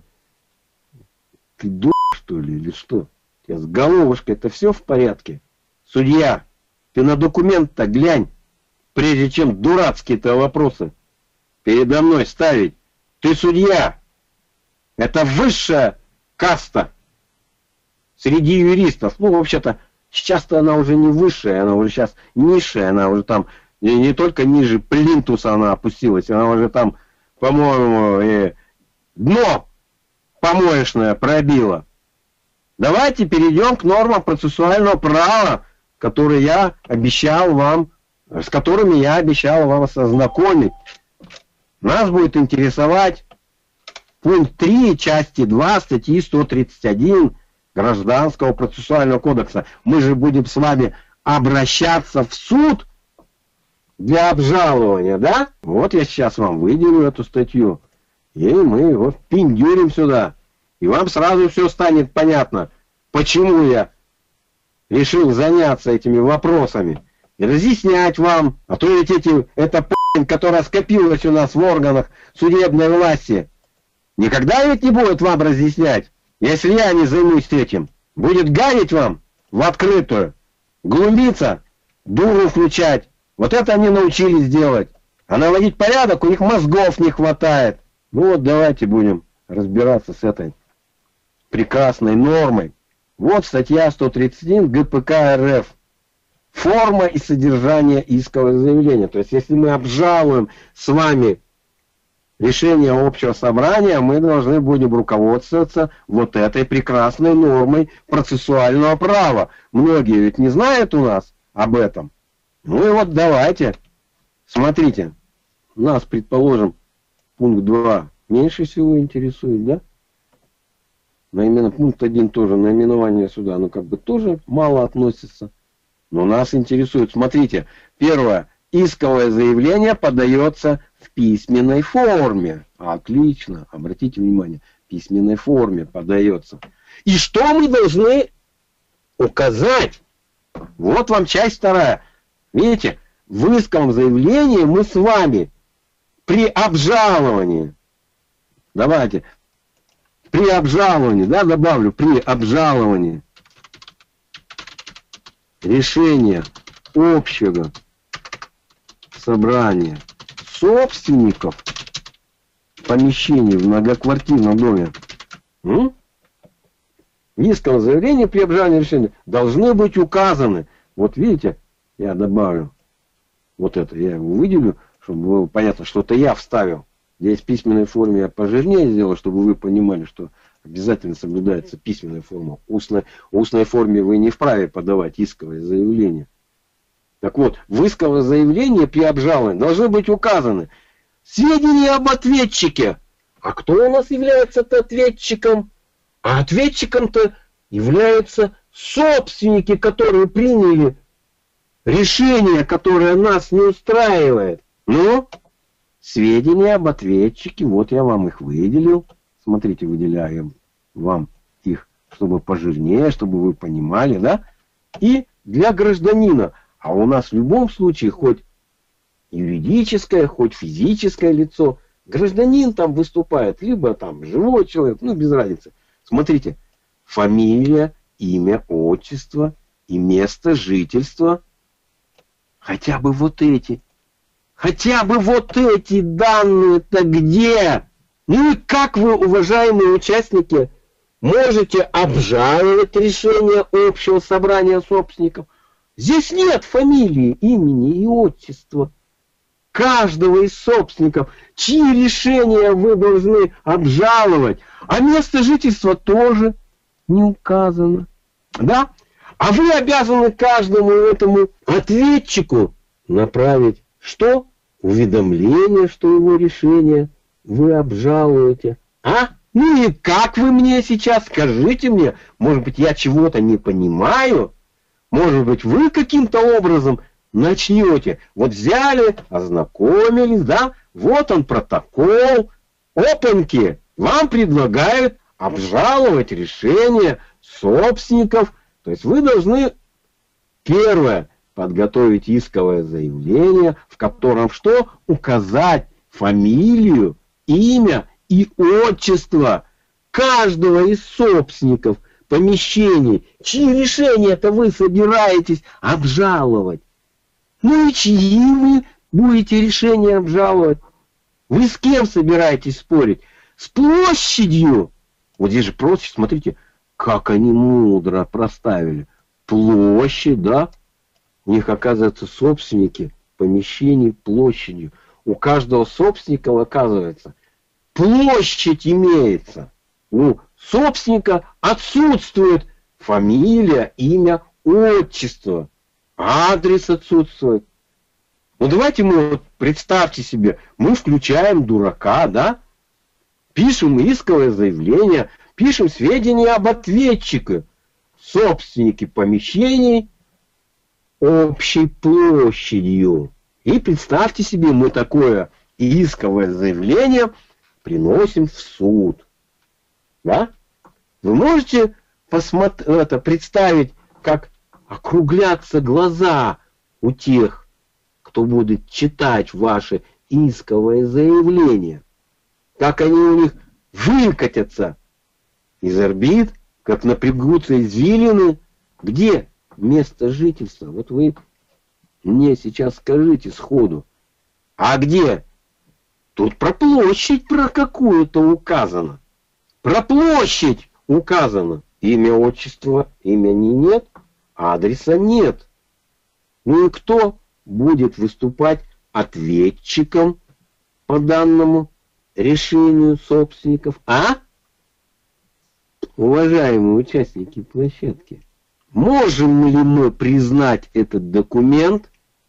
ты дура, что ли, или что? У тебя с головушкой-то все в порядке? Судья, ты на документ-то глянь, прежде чем дурацкие-то вопросы передо мной ставить. Ты судья. Это высшая каста среди юристов. Ну, вообще-то, сейчас-то она уже не высшая, она уже сейчас низшая, она уже там не только ниже плинтуса она опустилась, она уже там, по-моему, дно помоечное пробила. Давайте перейдем к нормам процессуального права, которые я обещал вам, с которыми я обещал вам ознакомить. Нас будет интересовать пункт 3 части 2 статьи 131 Гражданского процессуального кодекса. Мы же будем с вами обращаться в суд для обжалования, да? Вот я сейчас вам выделю эту статью, и мы его впендюрим сюда. И вам сразу все станет понятно, почему я решил заняться этими вопросами. И разъяснять вам, а то ведь эта п***, которая скопилась у нас в органах судебной власти, никогда ведь не будет вам разъяснять, если я не займусь этим. Будет гадить вам в открытую, глумиться, дуру включать. Вот это они научились делать. А наводить порядок у них мозгов не хватает. Ну вот давайте будем разбираться с этой прекрасной нормой. Вот статья 131 ГПК РФ. Форма и содержание искового заявления. То есть, если мы обжалуем с вами решение общего собрания, мы должны будем руководствоваться вот этой прекрасной нормой процессуального права. Многие ведь не знают у нас об этом. Ну и вот давайте. Смотрите. Нас, предположим, пункт 2 меньше всего интересует, да? Именно пункт 1 тоже, наименование суда, ну как бы тоже мало относится. Но нас интересует, смотрите, первое, исковое заявление подается в письменной форме. Отлично, обратите внимание, в письменной форме подается. И что мы должны указать? Вот вам часть вторая. Видите, в исковом заявлении мы с вами при обжаловании, давайте, при обжаловании, да, добавлю, при обжаловании решения общего собрания собственников помещений в многоквартирном доме, в исковом заявлении при обжаловании решения должны быть указаны. Вот видите, я добавлю вот это, я его выделю, чтобы было понятно, что это я вставил. Здесь в письменной форме я пожирнее сделал, чтобы вы понимали, что обязательно соблюдается письменная форма. Устной форме вы не вправе подавать исковое заявление. Так вот, в исковое заявлении при обжаловании должны быть указаны сведения об ответчике. А кто у нас является ответчиком? А ответчиком-то является собственники, которые приняли решение, которое нас не устраивает. Ну, сведения об ответчике, вот я вам их выделил. Смотрите, выделяем вам их, чтобы пожирнее, чтобы вы понимали, да? И для гражданина. А у нас в любом случае, хоть юридическое, хоть физическое лицо, гражданин там выступает, либо там живой человек, ну без разницы. Смотрите, фамилия, имя, отчество и место жительства. Хотя бы вот эти. Хотя бы вот эти данные-то где? Ну и как вы, уважаемые участники, можете обжаловать решение общего собрания собственников? Здесь нет фамилии, имени и отчества каждого из собственников, чьи решения вы должны обжаловать. А место жительства тоже не указано. Да? А вы обязаны каждому этому ответчику направить что? Уведомление, что его решение вы обжалуете. А? Ну и как вы мне сейчас, скажите мне, может быть, я чего-то не понимаю? Может быть, вы каким-то образом начнете. Вот взяли, ознакомились, да? Вот он протокол. Опаньки, вам предлагают обжаловать решение собственников. То есть вы должны, первое, подготовить исковое заявление, в котором что? Указать фамилию, имя и отчество каждого из собственников помещений, чьи решения-то вы собираетесь обжаловать. Ну и чьи вы будете решения обжаловать? Вы с кем собираетесь спорить? С площадью? Вот здесь же площадь, смотрите, как они мудро проставили. Площадь, да? У них, оказывается, собственники помещений площадью. У каждого собственника, оказывается, площадь имеется. У собственника отсутствует фамилия, имя, отчество. Адрес отсутствует. Ну давайте мы, вот, представьте себе, мы включаем дурака, да? Пишем исковое заявление, пишем сведения об ответчике. Собственники помещений общей площадью. И представьте себе, мы такое исковое заявление приносим в суд. Да? Вы можете представить, как округлятся глаза у тех, кто будет читать ваше исковое заявление. Как они у них выкатятся из орбит, как напрягутся извилины. Где место жительства? Вот вы мне сейчас скажите сходу. А где? Тут про площадь про какую-то указано. Про площадь указано. Имя, отчество, имени нет, адреса нет. Ну и кто будет выступать ответчиком по данному решению собственников? А? Уважаемые участники площадки, можем ли мы признать этот документ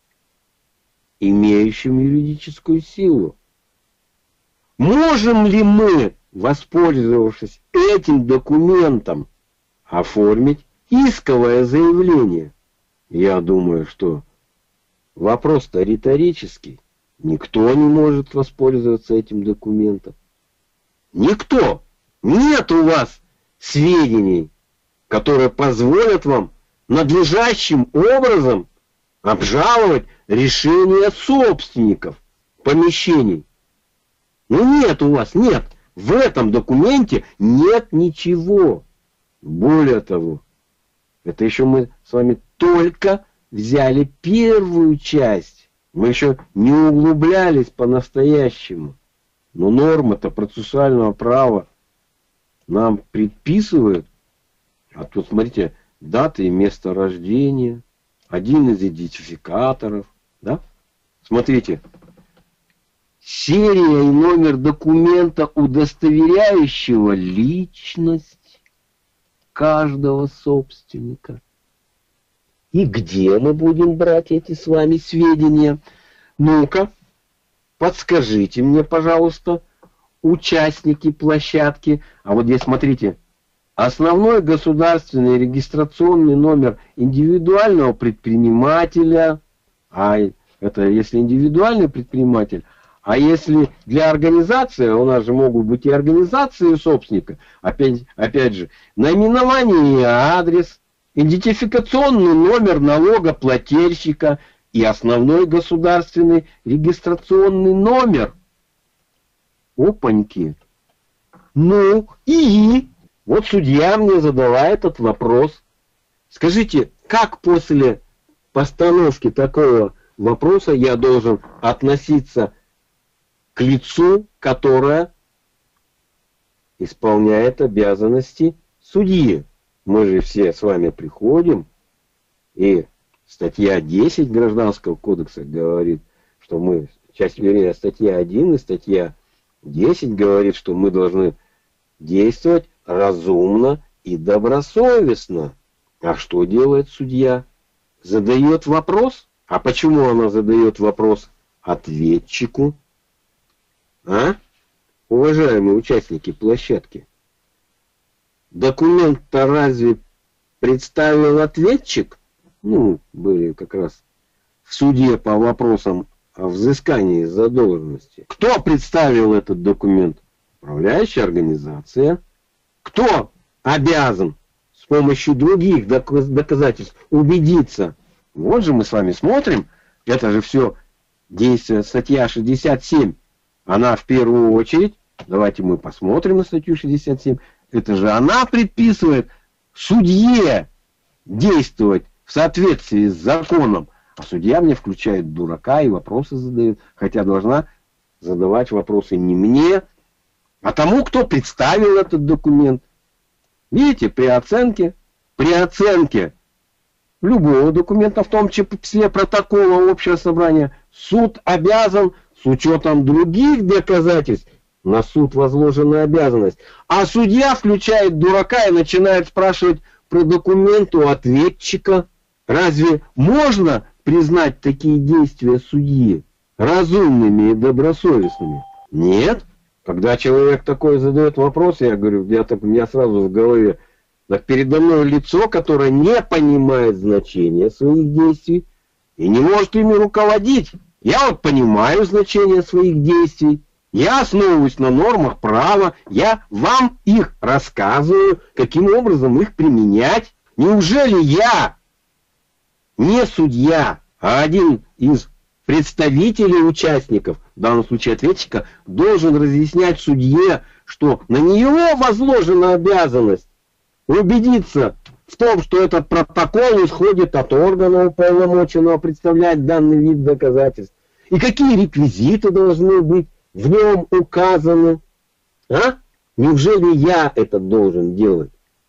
имеющим юридическую силу? Можем ли мы, воспользовавшись этим документом, оформить исковое заявление? Я думаю, что вопрос-то риторический. Никто не может воспользоваться этим документом. Никто. Нет у вас сведений, которые позволят вам надлежащим образом обжаловать решения собственников помещений. Ну нет у вас, нет. В этом документе нет ничего. Более того, это еще мы с вами только взяли первую часть. Мы еще не углублялись по-настоящему. Но нормы-то процессуального права нам предписывают. А тут, смотрите, дата и место рождения, один из идентификаторов, да? Смотрите, серия и номер документа, удостоверяющего личность каждого собственника. И где мы будем брать эти с вами сведения? Ну-ка, подскажите мне, пожалуйста, участники площадки. А вот здесь, смотрите, основной государственный регистрационный номер индивидуального предпринимателя, а это если индивидуальный предприниматель, а если для организации, у нас же могут быть и организации собственника, опять же, наименование и адрес, идентификационный номер налогоплательщика и основной государственный регистрационный номер. Опаньки. Ну и вот судья мне задала этот вопрос. Скажите, как после постановки такого вопроса я должен относиться к лицу, которое исполняет обязанности судьи? Мы же все с вами приходим, и статья 10 Гражданского кодекса говорит, что мы, вернее, статья 1 и статья 10 говорит, что мы должны действовать разумно и добросовестно. А что делает судья? Задает вопрос. А почему она задает вопрос ответчику? А? Уважаемые участники площадки, документ-то разве представил ответчик? Ну, были как раз в суде по вопросам о взыскании задолженности. Кто представил этот документ? Управляющая организация. Кто обязан с помощью других доказательств убедиться? Вот же мы с вами смотрим, это же все действие, статья 67. Она в первую очередь, давайте мы посмотрим на статью 67, это же она предписывает судье действовать в соответствии с законом. А судья мне включает дурака и вопросы задает, хотя должна задавать вопросы не мне, а тому, кто представил этот документ. Видите, при оценке любого документа, в том числе протокола общего собрания, суд обязан с учетом других доказательств, на суд возложена обязанность. А судья включает дурака и начинает спрашивать про документ у ответчика. Разве можно признать такие действия судьи разумными и добросовестными? Нет. Когда человек такой задает вопрос, я говорю, у меня сразу в голове, так передо мной лицо, которое не понимает значения своих действий и не может ими руководить. Я вот понимаю значение своих действий, я основываюсь на нормах права, я вам их рассказываю, каким образом их применять. Неужели я, не судья, а один из представителей участников, в данном случае ответчика, должен разъяснять судье, что на него возложена обязанность убедиться в том, что этот протокол исходит от органа уполномоченного представлять данный вид доказательств, и какие реквизиты должны быть в нем указаны. А? Неужели я это должен делать?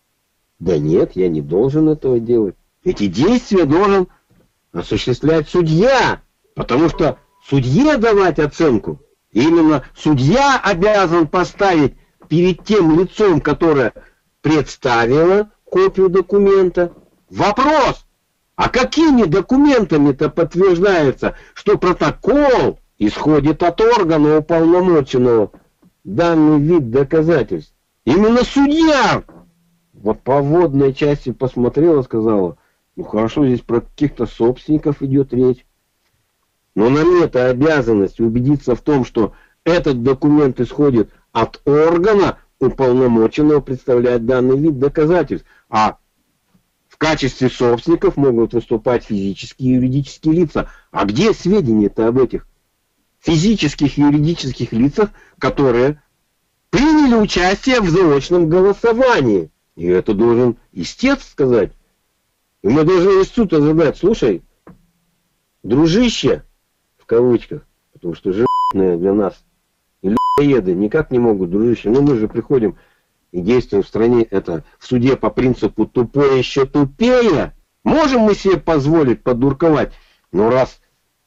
Да нет, я не должен этого делать. Эти действия должен осуществлять судья, потому что судье давать оценку, именно судья обязан поставить перед тем лицом, которое представило копию документа, вопрос: а какими документами-то подтверждается, что протокол исходит от органа уполномоченного данный вид доказательств? Именно судья вот по вводной части посмотрела, сказала, ну хорошо, здесь про каких-то собственников идет речь, но на мне-то обязанность убедиться в том, что этот документ исходит от органа уполномоченного представлять данный вид доказательств, а в качестве собственников могут выступать физические и юридические лица. А где сведения-то об этих физических и юридических лицах, которые приняли участие в заочном голосовании? И это должен истец сказать. И мы должны истцу-то задать: слушай, дружище, в кавычках, потому что животные для нас и людоеды никак не могут, дружище, но мы же приходим и действуем в стране, это в суде по принципу тупое еще тупее. Можем мы себе позволить подурковать? Но раз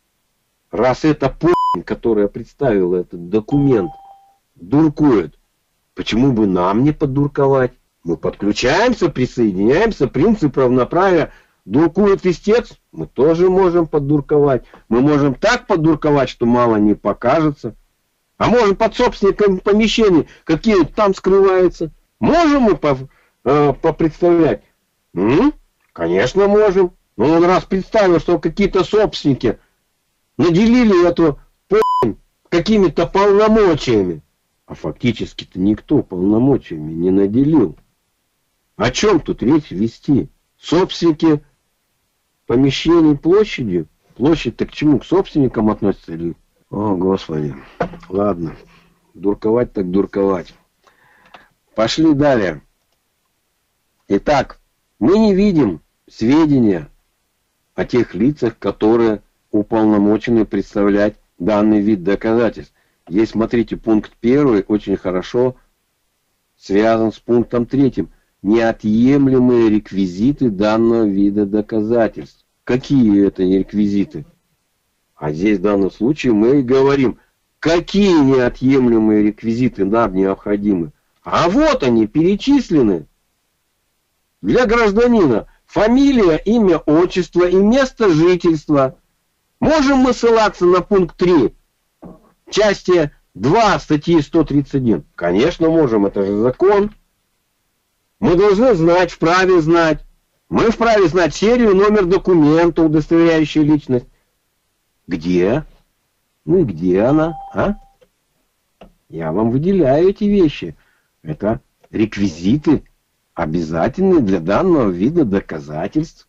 эта которая представила этот документ, дуркует, почему бы нам не подурковать? Мы подключаемся, присоединяемся, принцип равноправия. Дуркует истец, мы тоже можем подурковать. Мы можем так подурковать, что мало не покажется. А можем под собственником помещений, какие там скрываются. Можем мы попредставлять? Конечно, можем. Но он раз представил, что какие-то собственники наделили эту какими-то полномочиями. А фактически-то никто полномочиями не наделил. О чем тут речь вести? Собственники помещений площадью? Площадь-то к чему? К собственникам относится или... О, Господи. Ладно. Дурковать так дурковать. Пошли далее. Итак, мы не видим сведения о тех лицах, которые уполномочены представлять данный вид доказательств. Здесь, смотрите, пункт 1 очень хорошо связан с пунктом 3. Неотъемлемые реквизиты данного вида доказательств. Какие это реквизиты? А здесь в данном случае мы и говорим, какие неотъемлемые реквизиты нам необходимы. А вот они перечислены. Для гражданина фамилия, имя, отчество и место жительства. Можем мы ссылаться на пункт 3, части 2 статьи 131? Конечно, можем, это же закон. Мы должны знать, вправе знать. Мы вправе знать серию, номер документа, удостоверяющий личность. Где? Ну и где она, а? Я вам выделяю эти вещи. Это реквизиты, обязательные для данного вида доказательств.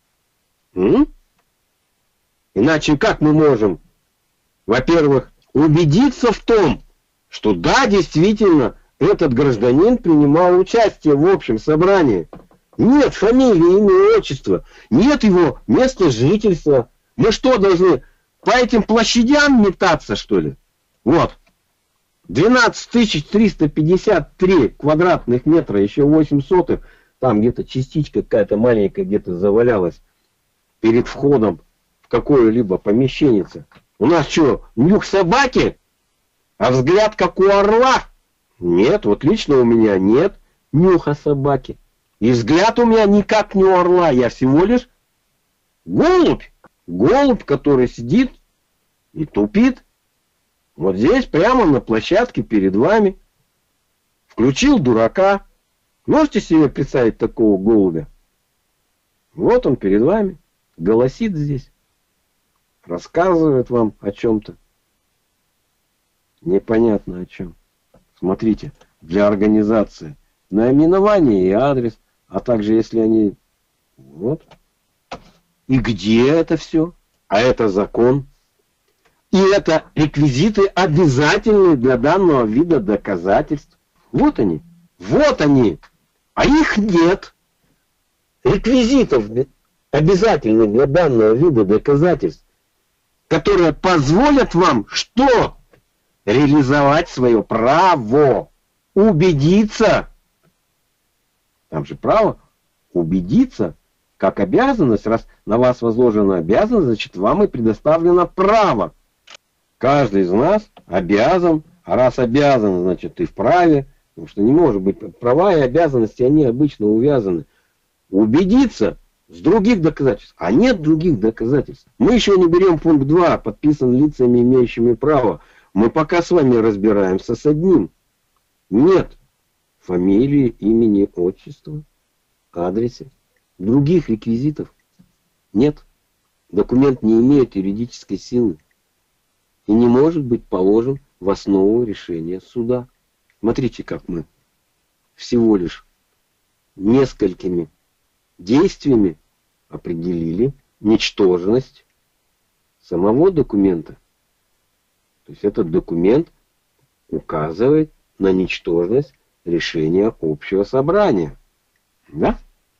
Иначе как мы можем, во-первых, убедиться в том, что да, действительно, этот гражданин принимал участие в общем собрании. Нет фамилии, имя, отчества, нет его места жительства. Мы что, должны по этим площадям метаться, что ли? Вот. 12 353 квадратных метра, еще 8 сотых. Там где-то частичка какая-то маленькая где-то завалялась перед входом в какое-либо помещение. У нас что, нюх собаки? А взгляд как у орла? Нет, вот лично у меня нет нюха собаки. И взгляд у меня никак не у орла. Я всего лишь голубь. Голубь, который сидит и тупит. Вот здесь, прямо на площадке перед вами. Включил дурака. Можете себе представить такого голубя? Вот он перед вами. Голосит здесь. Рассказывает вам о чем-то. Непонятно о чем. Смотрите, для организации наименование и адрес, а также если они... Вот. И где это все? А это закон. И это реквизиты обязательные для данного вида доказательств. Вот они. Вот они. А их нет. Реквизитов обязательных для данного вида доказательств, которые позволят вам что? Реализовать свое право. Убедиться. Там же право убедиться, как обязанность, раз на вас возложена обязанность, значит вам и предоставлено право. Каждый из нас обязан, а раз обязан, значит и вправе, потому что не может быть права и обязанности, они обычно увязаны. Убедиться с других доказательств. А нет других доказательств. Мы еще не берем пункт 2, подписан лицами, имеющими право. Мы пока с вами разбираемся с одним. Нет фамилии, имени, отчества, адреса. Других реквизитов нет. Документ не имеет юридической силы и не может быть положен в основу решения суда. Смотрите, как мы всего лишь несколькими действиями определили ничтожность самого документа. То есть этот документ указывает на ничтожность решения общего собрания. Да?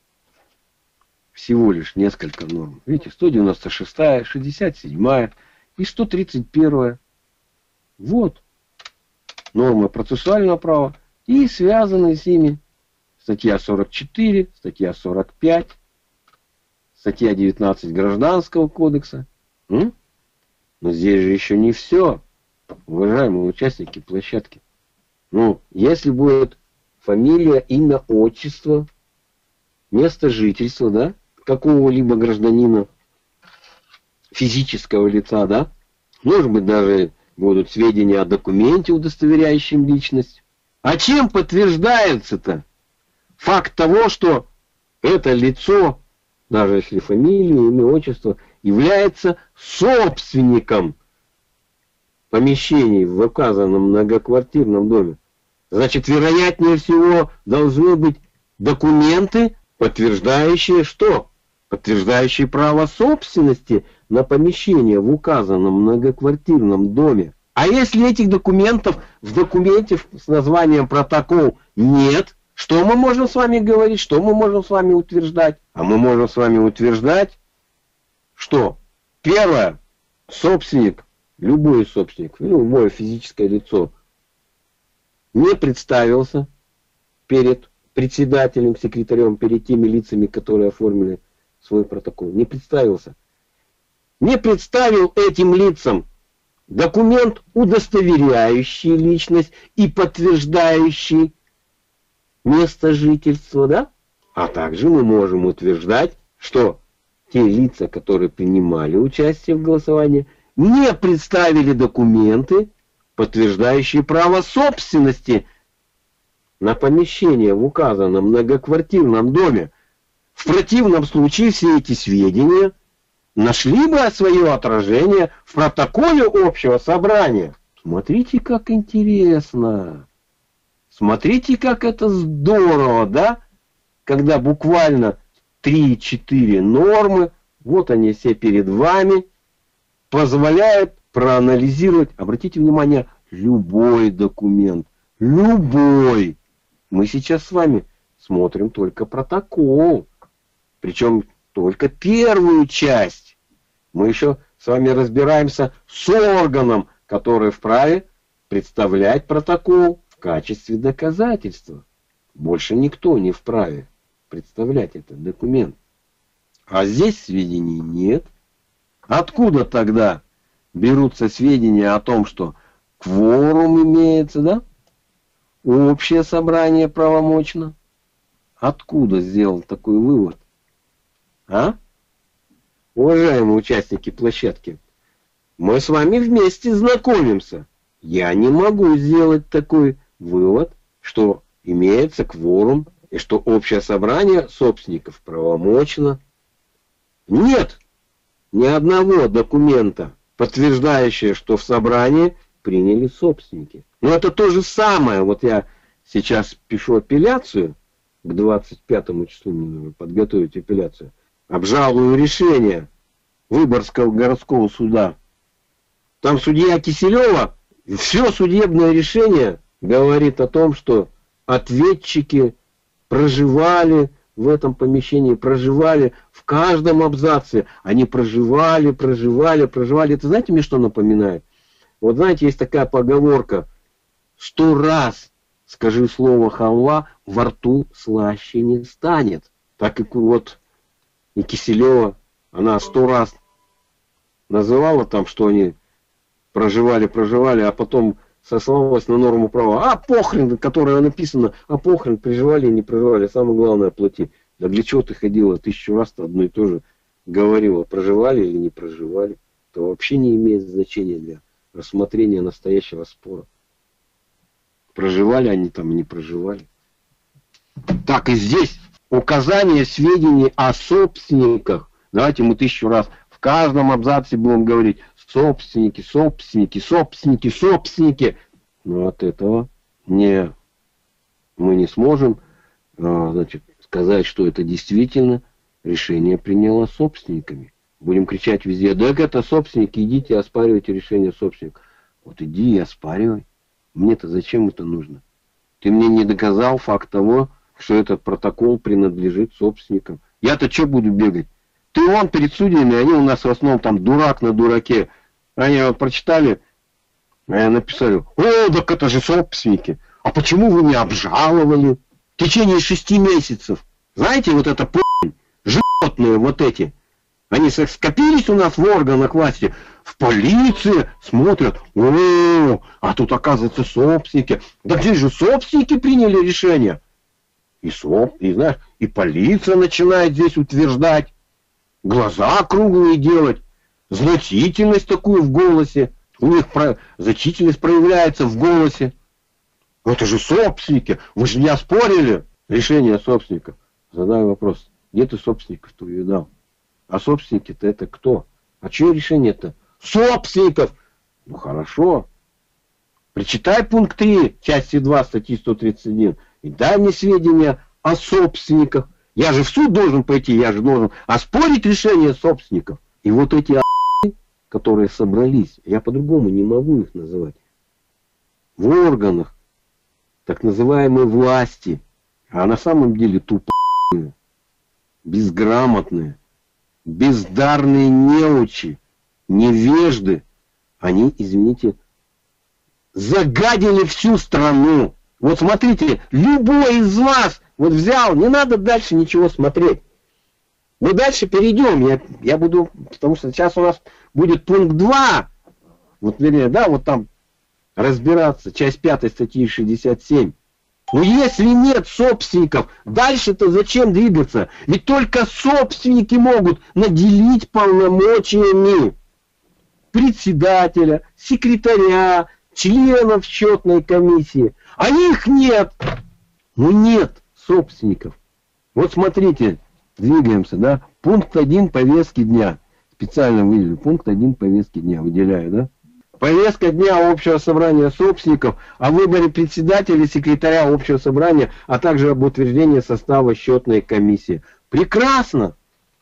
Всего лишь несколько норм. Видите, 196, 67 и 131. Вот нормы процессуального права и связанные с ними статья 44, статья 45, статья 19 Гражданского кодекса. Но здесь же еще не все, уважаемые участники площадки. Ну, если будет фамилия, имя, отчество, место жительства, да, какого-либо гражданина, физического лица, да, может быть, даже будут сведения о документе, удостоверяющем личность. А чем подтверждается-то факт того, что это лицо, даже если фамилия, имя, отчество, является собственником помещений в указанном многоквартирном доме. Значит, вероятнее всего должны быть документы, подтверждающие что? Подтверждающие право собственности на помещение в указанном многоквартирном доме. А если этих документов в документе с названием протокол нет, что мы можем с вами говорить, что мы можем с вами утверждать? А мы можем с вами утверждать, что первое, собственник, любой собственник, любое физическое лицо не представился перед председателем, секретарем, перед теми лицами, которые оформили свой протокол. Не представился. Не представил этим лицам документ, удостоверяющий личность и подтверждающий место жительства, да? А также мы можем утверждать, что те лица, которые принимали участие в голосовании, не представили документы, подтверждающие право собственности на помещение в указанном многоквартирном доме. В противном случае все эти сведения нашли бы свое отражение в протоколе общего собрания. Смотрите, как интересно. Смотрите, как это здорово, да? Когда буквально 3-4 нормы, вот они все перед вами, позволяют проанализировать, обратите внимание, любой документ. Любой. Мы сейчас с вами смотрим только протокол. Причем только первую часть. Мы еще с вами разбираемся с органом, который вправе представлять протокол в качестве доказательства. Больше никто не вправе представлять этот документ. А здесь сведений нет. Откуда тогда берутся сведения о том, что кворум имеется, да? Общее собрание правомочно? Откуда сделал такой вывод? А? Уважаемые участники площадки, мы с вами вместе знакомимся. Я не могу сделать такой вывод, что имеется кворум и что общее собрание собственников правомочно. Нет ни одного документа, подтверждающего, что в собрании приняли собственники. Но это то же самое. Вот я сейчас пишу апелляцию, к 25 числу мне нужно подготовить апелляцию. Обжалую решение Выборгского городского суда. Там судья Киселева, все судебное решение говорит о том, что ответчики проживали в этом помещении, проживали в каждом абзаце. Они проживали. Это знаете, мне что напоминает? Вот знаете, есть такая поговорка: 100 раз скажи слово халва, во рту слаще не станет. Так и вот и Киселева, она 100 раз называла там, что они проживали, а потом сослалась на норму права. А похрен, которая написана, а похрен, проживали и не проживали, самое главное плати. Да для чего ты ходила 1000 раз одно и то же говорила, проживали или не проживали. Это вообще не имеет значения для рассмотрения настоящего спора. Проживали они там и не проживали. Так и здесь указание сведений о собственниках. Давайте мы 1000 раз в каждом абзаце будем говорить собственники. Но от этого мы не сможем, значит, сказать, что это действительно решение приняло собственниками. Будем кричать везде: да это собственники, идите оспаривайте решение собственника. Вот иди и оспаривай. Мне-то зачем это нужно? Ты мне не доказал факт того, что этот протокол принадлежит собственникам. Я-то что буду бегать? Ты вон перед судьями, они у нас в основном там дурак на дураке. Они вот прочитали, написали: о, так это же собственники. А почему вы не обжаловали в течение 6 месяцев? Знаете, вот это животные вот эти. Они скопились у нас в органах власти, в полиции смотрят: о, а тут оказывается собственники. Да где же собственники приняли решение? И знаешь, и полиция начинает здесь утверждать, глаза круглые делать, значительность такую в голосе. У них значительность проявляется в голосе. Это же собственники, вы же не оспорили. решение собственников. Задаю вопрос, где ты собственников-то увидал? А собственники-то это кто? А чье решение-то? Собственников! Ну хорошо. Прочитай пункт 3 части 2 статьи 131 и дай мне сведения о собственниках. Я же в суд должен пойти, я же должен оспорить решение собственников. И вот эти которые собрались, я по-другому не могу их называть, в органах так называемой власти, а на самом деле тупые, безграмотные, бездарные неучи, невежды, они, извините, загадили всю страну. Вот смотрите, любой из вас вот взял, не надо дальше ничего смотреть. Мы дальше перейдем, я буду, потому что сейчас у нас будет пункт 2, вот вернее, да, вот там разбираться, часть 5 статьи 67. Но если нет собственников, дальше-то зачем двигаться? Ведь только собственники могут наделить полномочиями председателя, секретаря, членов счетной комиссии. А их нет. Ну нет собственников. Вот смотрите, двигаемся, да? Пункт 1 повестки дня. Специально выделю. Пункт 1 повестки дня. Выделяю, да? Повестка дня общего собрания собственников о выборе председателя и секретаря общего собрания, а также об утверждении состава счетной комиссии. Прекрасно!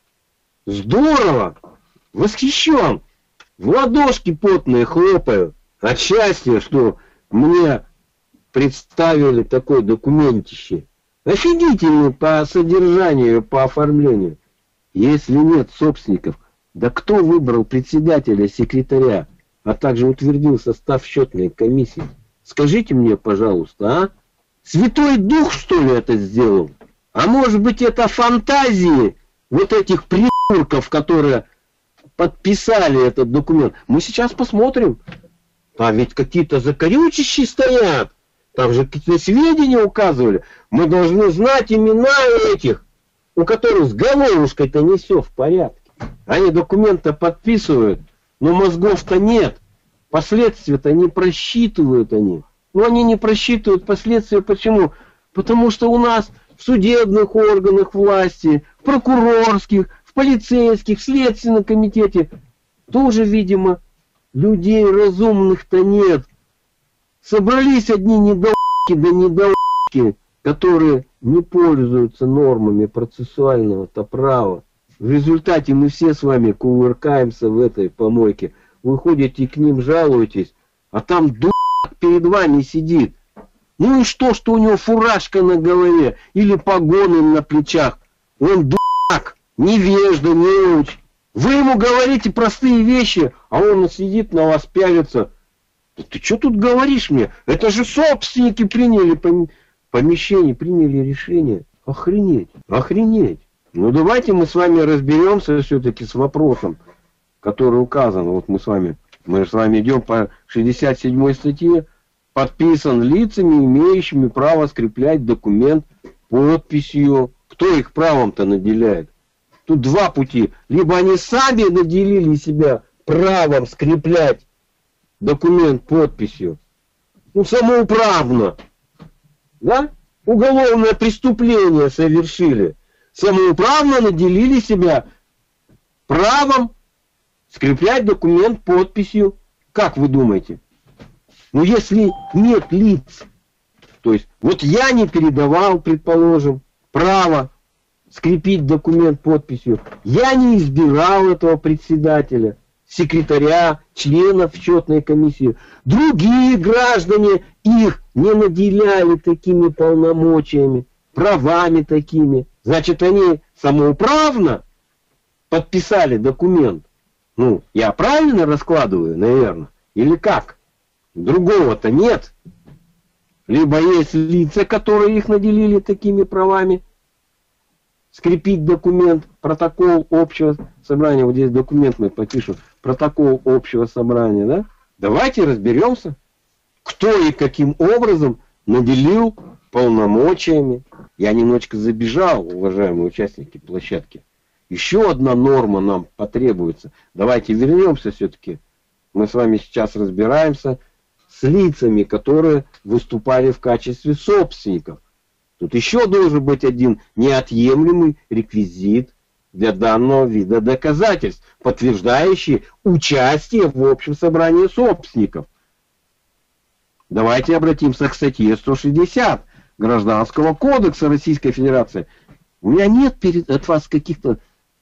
Здорово! Восхищен! В ладошки потные хлопаю от счастья, что мне представили такой документище. Офигительный по содержанию, по оформлению. Если нет собственников, да кто выбрал председателя, секретаря, а также утвердил состав счетной комиссии? Скажите мне, пожалуйста, а? Святой Дух, что ли, это сделал? А может быть, это фантазии вот этих придурков, которые подписали этот документ? Мы сейчас посмотрим. Там ведь какие-то закорючищи стоят. Там же какие-то сведения указывали. Мы должны знать имена этих, у которых с головушкой-то не все в порядке. Они документы подписывают, но мозгов-то нет. Последствия-то не просчитывают они. Но они не просчитывают последствия. Почему? Потому что у нас в судебных органах власти, в прокурорских, в полицейских, в следственном комитете тоже, видимо, людей разумных-то нет. Собрались одни недоумки да недоумки, которые не пользуются нормами процессуального-то права. В результате мы все с вами кувыркаемся в этой помойке. Вы ходите к ним, жалуетесь, а там дурак перед вами сидит. Ну и что у него фуражка на голове или погоны на плечах? Он дурак, невежда, неуч. Вы ему говорите простые вещи, а он сидит на вас пялится. Ты что тут говоришь мне? Это же собственники приняли помещение, приняли решение. Охренеть, охренеть. Ну давайте мы с вами разберемся все-таки с вопросом, который указан. Вот мы с вами идем по 67 статье. Подписан лицами, имеющими право скреплять документ подписью. Кто их правом-то наделяет? Тут два пути. Либо они сами наделили себя правом скреплять документ подписью. Ну, самоуправно. Да? Уголовное преступление совершили. Самоуправно наделили себя правом скреплять документ подписью. Как вы думаете? Ну, если нет лиц, то есть, вот я не передавал, предположим, право скрепить документ подписью, я не избирал этого председателя, секретаря, членов счетной комиссии, другие граждане их не наделяли такими полномочиями, правами такими, значит, они самоуправно подписали документ. Ну, я правильно раскладываю, наверное, или как? Другого-то нет. Либо есть лица, которые их наделили такими правами. Скрепить документ, протокол общего собрания. Вот здесь документ мы подпишем. Протокол общего собрания, да? Давайте разберемся, кто и каким образом наделил полномочиями. Я немножечко забежал, уважаемые участники площадки. Еще одна норма нам потребуется. Давайте вернемся все-таки. Мы с вами сейчас разбираемся с лицами, которые выступали в качестве собственников. Тут еще должен быть один неотъемлемый реквизит для данного вида доказательств, подтверждающий участие в общем собрании собственников. Давайте обратимся к статье 160 Гражданского кодекса Российской Федерации. У меня нет от вас каких-то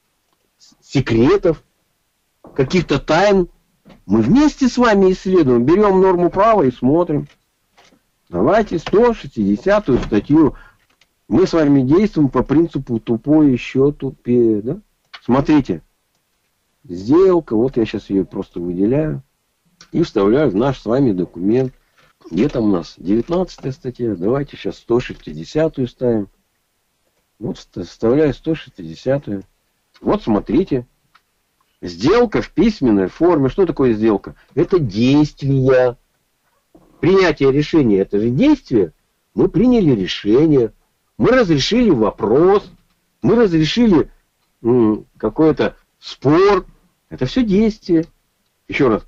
секретов, каких-то тайн. Мы вместе с вами исследуем, берем норму права и смотрим. Давайте 160-ю статью. Мы с вами действуем по принципу тупой еще тупее. Да? Смотрите. Сделка. Вот я сейчас ее просто выделяю. И вставляю в наш с вами документ. Где там у нас? 19 статья. Давайте сейчас 160-ю ставим. Вот вставляю 160-ю. Вот смотрите. Сделка в письменной форме. Что такое сделка? Это действие. Принятие решения. Это же действие. Мы приняли решение. Мы разрешили вопрос. Мы разрешили какой-то спор. Это все действие. Еще раз.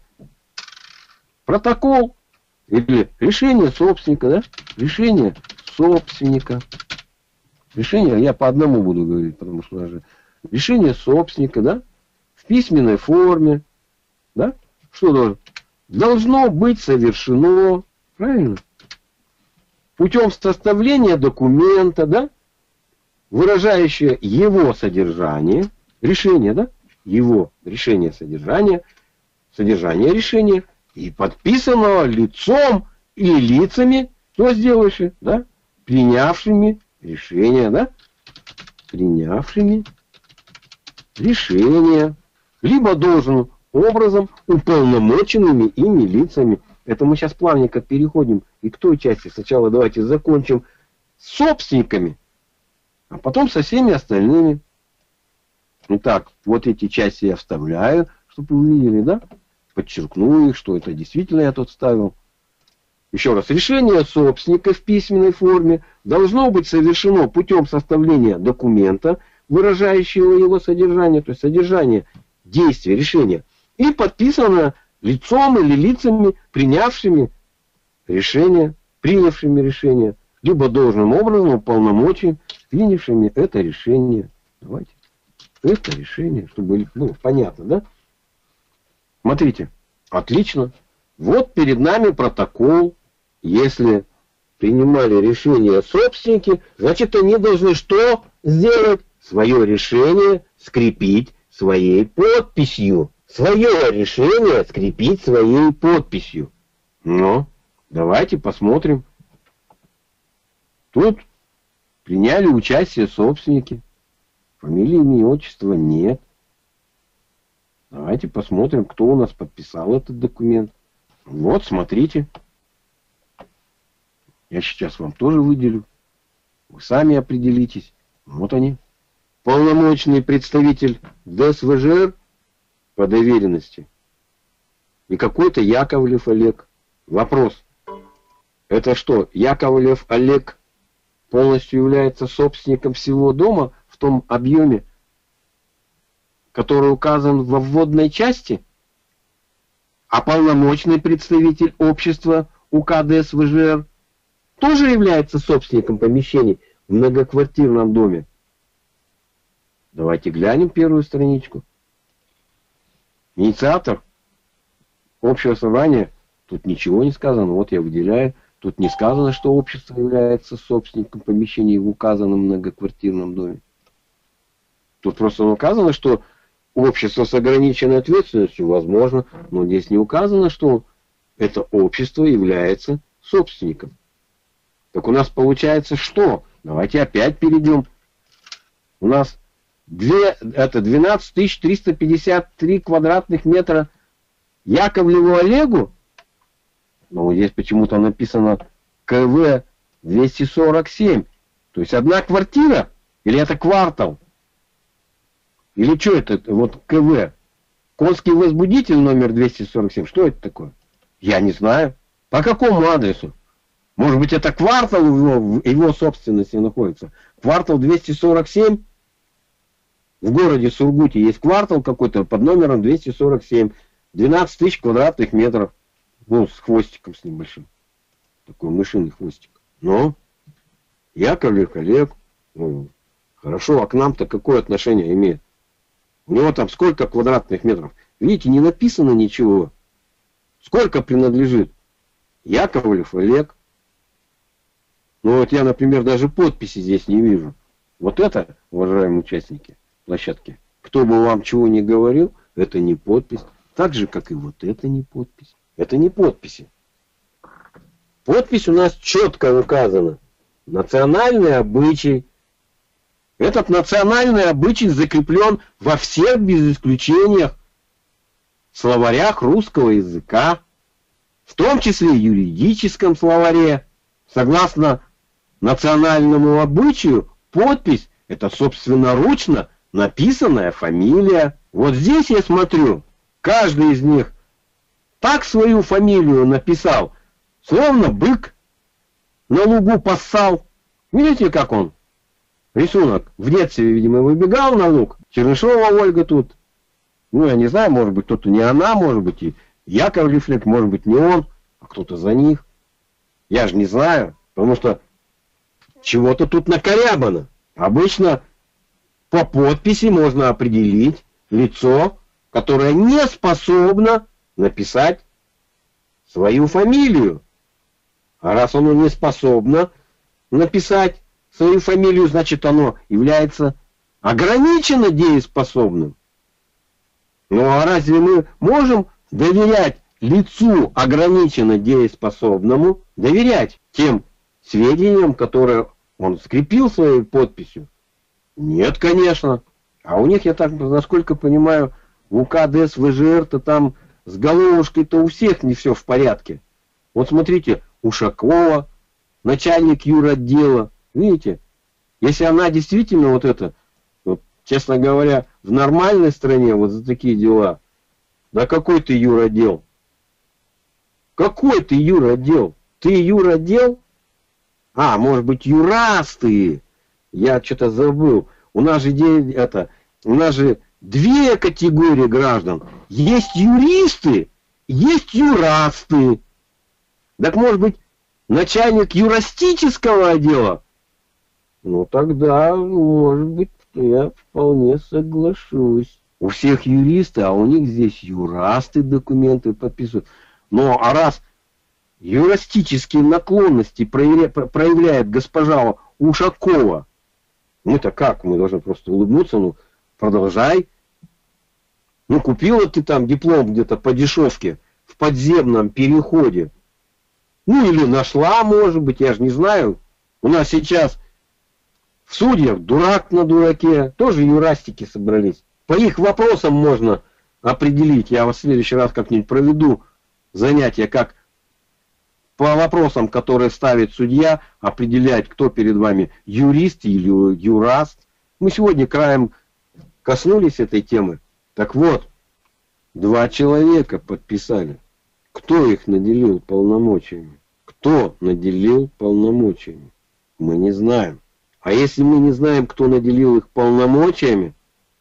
Протокол. Или решение собственника. Да? Решение собственника. Решение, я по одному буду говорить, потому что даже решение собственника, да? В письменной форме, да? Что должно быть совершено, правильно? Путем составления документа, да? Выражающее его содержание, решение, да? Его решение содержание решения и подписанного лицом или лицами, что сделаешь, да? Принявшими решение, да? Принявшими решение. Либо должным образом уполномоченными ими лицами. Это мы сейчас плавненько переходим и к той части. Сначала давайте закончим с собственниками, а потом со всеми остальными. Итак, вот эти части я вставляю, чтобы вы увидели, да? Подчеркну их, что это действительно я тут ставил. Еще раз, решение собственника в письменной форме должно быть совершено путем составления документа, выражающего его содержание, то есть содержание действия, решения, и подписано лицом или лицами, принявшими решение, принявшими решение, либо должным образом уполномоченными, принявшими это решение. Давайте. Это решение, чтобы было понятно, да? Смотрите, отлично. Вот перед нами протокол. Если принимали решение собственники, значит, они должны что сделать? Свое решение скрепить своей подписью. Свое решение скрепить своей подписью. Ну, давайте посмотрим. Тут приняли участие собственники. Фамилии, имени, отчества нет. Давайте посмотрим, кто у нас подписал этот документ. Вот, смотрите. Я сейчас вам тоже выделю. Вы сами определитесь. Вот они. Полномочный представитель ДСВЖР по доверенности. И какой-то Яковлев Олег. Вопрос. Это что, Яковлев Олег полностью является собственником всего дома в том объеме, который указан во вводной части? А полномочный представитель общества УК ДСВЖР тоже является собственником помещений в многоквартирном доме? Давайте глянем первую страничку. Инициатор общего собрания. Тут ничего не сказано. Вот я выделяю. Тут не сказано, что общество является собственником помещений в указанном многоквартирном доме. Тут просто указано, что общество с ограниченной ответственностью возможно, но здесь не указано, что это общество является собственником. Так у нас получается что? Давайте опять перейдем. У нас 12 353 квадратных метра Яковлеву Олегу. Но здесь почему-то написано КВ 247. То есть одна квартира? Или это квартал? Или что это? Вот КВ. Конский возбудитель номер 247. Что это такое? Я не знаю. По какому адресу? Может быть, это квартал в его собственности находится? Квартал 247? В городе Сургуте есть квартал какой-то под номером 247. 12 тысяч квадратных метров. Ну, с хвостиком с небольшим. Такой мышиный хвостик. Но Яковлев Олег. Ну, хорошо, а к нам-то какое отношение имеет? У него там сколько квадратных метров? Видите, не написано ничего. Сколько принадлежит? Яковлев Олег. Ну вот я, например, даже подписи здесь не вижу. Вот это, уважаемые участники площадки, кто бы вам чего ни говорил, это не подпись. Так же, как и вот это не подпись. Это не подписи. Подпись у нас четко указана. Национальный обычай. Этот национальный обычай закреплен во всех без исключениях словарях русского языка, в том числе юридическом словаре. Согласно национальному обычаю, подпись — это собственноручно написанная фамилия. Вот здесь я смотрю, каждый из них так свою фамилию написал, словно бык на лугу поссал. Видите, как он? Рисунок. В детстве, видимо, выбегал на луг. Чернышова Ольга тут. Ну, я не знаю, может быть, кто-то не она, может быть, и Яковлев Олег, может быть, не он, а кто-то за них. Я же не знаю, потому что чего-то тут накорябано. Обычно по подписи можно определить лицо, которое не способно написать свою фамилию. А раз оно не способно написать свою фамилию, значит, оно является ограниченно дееспособным. Ну а разве мы можем доверять лицу ограниченно дееспособному, доверять тем сведениям, которые он скрепил своей подписью? Нет, конечно. А у них, я так, насколько понимаю, в УК ДС ВЖР-то там с головушкой-то у всех не все в порядке. Вот смотрите, Ушакова, начальник юротдела, видите? Если она действительно вот это, вот, честно говоря, в нормальной стране вот за такие дела, да какой ты юротдел? Какой ты юротдел? Ты юротдел? А, может быть, юрасты. Я что-то забыл. У нас же две категории граждан. Есть юристы, есть юрасты. Так может быть, начальник юрастического отдела? Ну тогда, может быть, я вполне соглашусь. У всех юристы, а у них здесь юрасты документы подписывают. Но а раз юрастические наклонности проявляет госпожа Ушакова, мы-то как? Мы должны просто улыбнуться, ну продолжай. Ну купила ты там диплом где-то по дешевке в подземном переходе. Ну или нашла, может быть, я же не знаю. У нас сейчас в судьях дурак на дураке, тоже юрастики собрались. По их вопросам можно определить. Я вас в следующий раз как-нибудь проведу занятие, как по вопросам, которые ставит судья, определять, кто перед вами, юрист или юраст. Мы сегодня краем коснулись этой темы. Так вот, 2 человека подписали. Кто их наделил полномочиями? Кто наделил полномочиями? Мы не знаем. А если мы не знаем, кто наделил их полномочиями,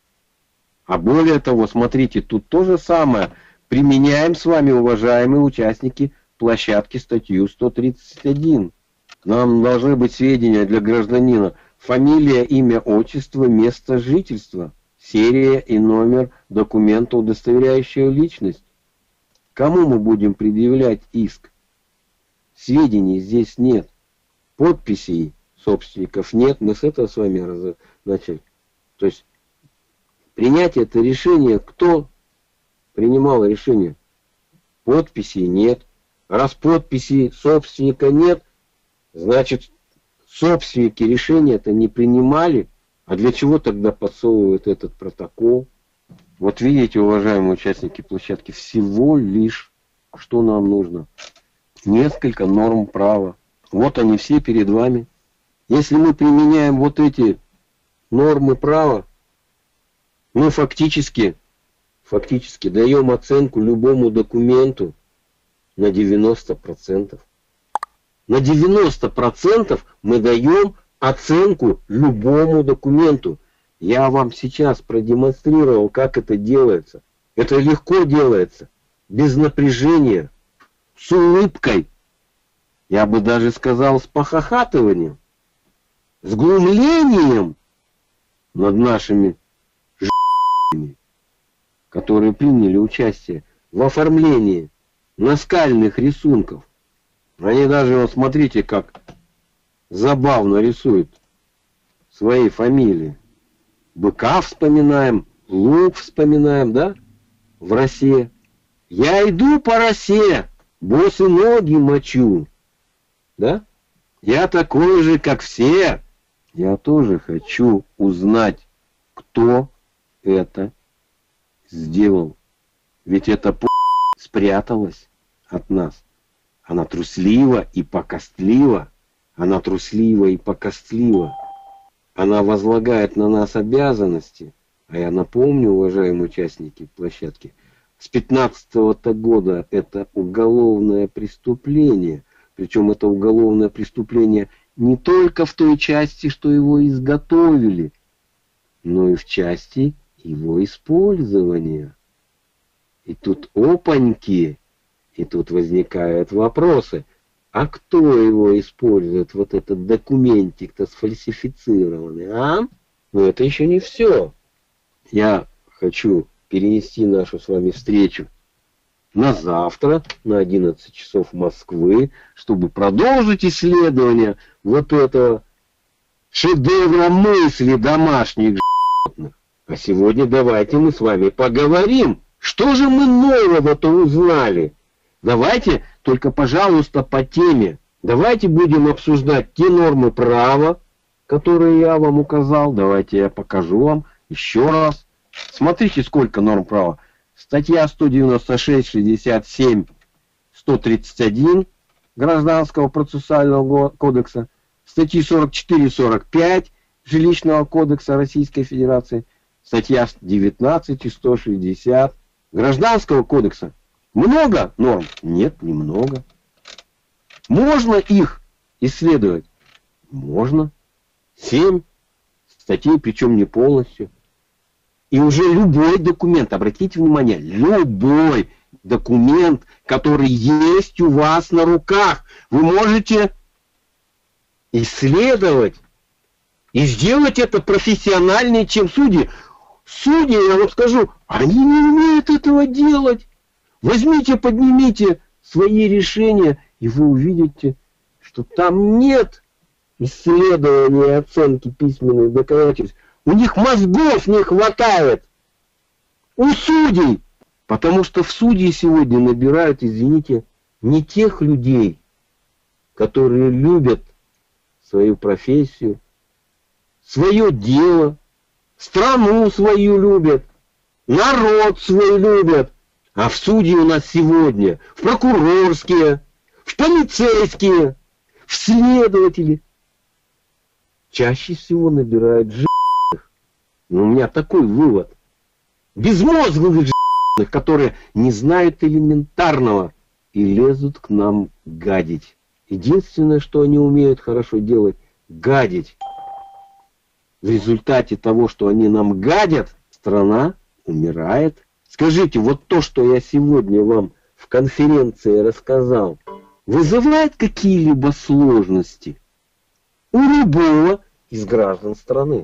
а более того, смотрите, тут то же самое. Применяем с вами, уважаемые участники площадки, статью 131. Нам должны быть сведения для гражданина. Фамилия, имя, отчество, место жительства, серия и номер документа, удостоверяющего личность. Кому мы будем предъявлять иск? Сведений здесь нет. Подписей собственников нет. Мы с этого с вами начали. То есть принять это решение, кто принимал решение? Подписей нет. Раз подписи собственника нет, значит собственники решения это не принимали. А для чего тогда подсовывают этот протокол? Вот видите, уважаемые участники площадки, всего лишь что нам нужно. Несколько норм права. Вот они все перед вами. Если мы применяем вот эти нормы права, мы фактически даем оценку любому документу на 90%. На 90% мы даем оценку любому документу. Я вам сейчас продемонстрировал, как это делается. Это легко делается, без напряжения, с улыбкой. Я бы даже сказал, с похохатыванием. с глумлением над нашими ж***ми, которые приняли участие в оформлении наскальных рисунков. Они даже, вот смотрите, как забавно рисуют свои фамилии. Быка вспоминаем, лук вспоминаем, да, в росе. Я иду по росе, босые ноги мочу, да? Я такой же, как все. Я тоже хочу узнать, кто это сделал. Ведь эта спряталась от нас. Она труслива и покостлива. Она труслива и покостлива. Она возлагает на нас обязанности. А я напомню, уважаемые участники площадки, с 15-го года это уголовное преступление. Причем это уголовное преступление не только в той части, что его изготовили, но и в части его использования. И тут опаньки, и тут возникают вопросы. А кто его использует, вот этот документик-то сфальсифицированный, а? Но это еще не все. Я хочу перенести нашу с вами встречу на завтра, на 11 часов Москвы, чтобы продолжить исследование вот этого шедевра мысли домашних животных. А сегодня давайте мы с вами поговорим. Что же мы нового-то узнали? Давайте, только, пожалуйста, по теме. Давайте будем обсуждать те нормы права, которые я вам указал. Давайте я покажу вам еще раз. Смотрите, сколько норм права. Статья 196, 67, 131 Гражданского процессуального кодекса. Статьи 44, 45 Жилищного кодекса Российской Федерации. Статья 19 и 160 Гражданского кодекса. Много норм? Нет, немного. Можно их исследовать? Можно. 7 статей, причем не полностью. И уже любой документ, обратите внимание, любой документ, который есть у вас на руках, вы можете исследовать и сделать это профессиональнее, чем судьи. Судьи, я вам скажу, они не умеют этого делать. Возьмите, поднимите свои решения, и вы увидите, что там нет исследования и оценки письменных доказательств. У них мозгов не хватает. У судей. Потому что в судьи сегодня набирают, извините, не тех людей, которые любят свою профессию, свое дело, страну свою любят, народ свой любят. А в судьи у нас сегодня, в прокурорские, в полицейские, в следователи чаще всего набирают живых. Но у меня такой вывод. Безмозглых живых, которые не знают элементарного и лезут к нам гадить. Единственное, что они умеют хорошо делать, гадить. В результате того, что они нам гадят, страна умирает. Скажите, вот то, что я сегодня вам в конференции рассказал, вызывает какие-либо сложности у любого из граждан страны?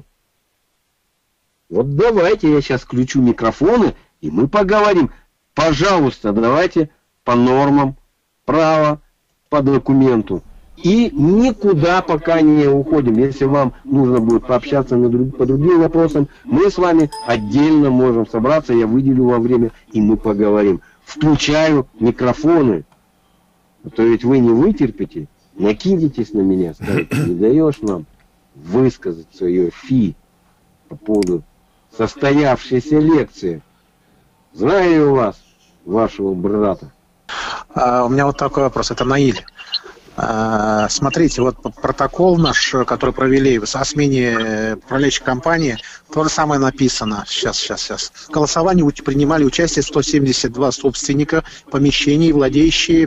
Вот давайте я сейчас включу микрофоны, и мы поговорим. Пожалуйста, давайте по нормам права, по документу. И никуда пока не уходим. Если вам нужно будет пообщаться по другим вопросам, мы с вами отдельно можем собраться, я выделю вам время, и мы поговорим. Включаю микрофоны. А то ведь вы не вытерпите, накинетесь на меня, скажете, не даешь нам высказать свое фи по поводу состоявшейся лекции. Знаю у вас, вашего брата. У меня вот такой вопрос. Это Наиль. Смотрите, вот протокол наш, который провели о смене управляющей компании, то же самое написано. Сейчас. В голосовании принимали участие 172 собственника помещений, владеющие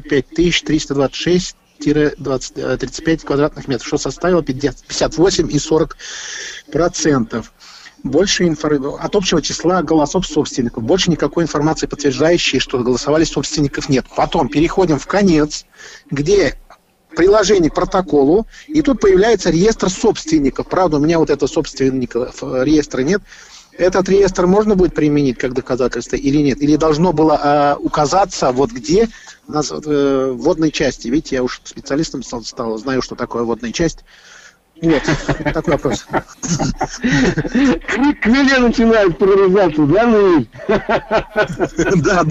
5326-35 квадратных метров, что составило 58,40%. Больше от общего числа голосов собственников. Больше никакой информации, подтверждающей, что голосовали собственников, нет. Потом переходим в конец, где приложение к протоколу, и тут появляется реестр собственников. Правда, у меня вот этого собственников реестра нет. Этот реестр можно будет применить как доказательство или нет? Или должно было указаться вот где в водной части? Видите, я уж специалистом стал, знаю, что такое водная часть. Вот, такой вопрос. К Виле начинают прорезаться, да, Наиль? Да.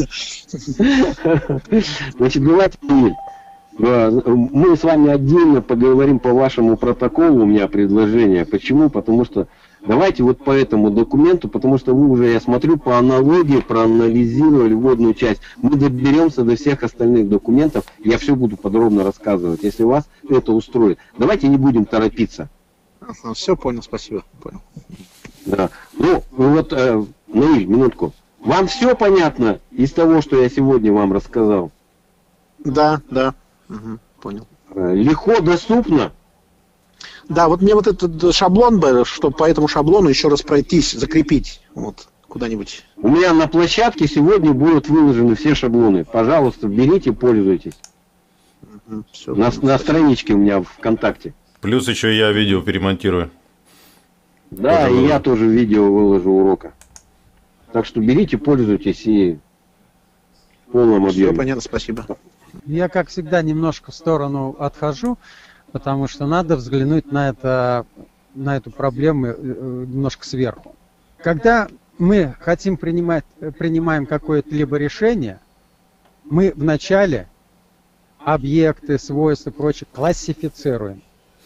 Значит, давайте, Наиль, мы с вами отдельно поговорим по вашему протоколу, у меня предложение. Почему? Потому что давайте вот по этому документу, потому что вы уже, я смотрю, по аналогии проанализировали водную часть. Мы доберемся до всех остальных документов, я все буду подробно рассказывать, если вас это устроит. Давайте не будем торопиться. Все понял, спасибо. Понял. Да. Ну, вот, Наиль, минутку. Вам все понятно из того, что я сегодня вам рассказал? Да. Угу, понял. Легко доступно? Да, вот мне вот этот шаблон бы, чтобы по этому шаблону еще раз пройтись, закрепить вот куда-нибудь. У меня на площадке сегодня будут выложены все шаблоны. Пожалуйста, берите, пользуйтесь. Угу, все, на страничке у меня в ВКонтакте. Плюс еще я видео перемонтирую. Да, и я тоже видео выложу урока. Так что берите, пользуйтесь и в полном объеме. Все понятно, спасибо. Я, как всегда, немножко в сторону отхожу, потому что надо взглянуть на эту проблему немножко сверху. Когда мы принимаем какое-то либо решение, мы вначале объекты, свойства и прочее классифицируем.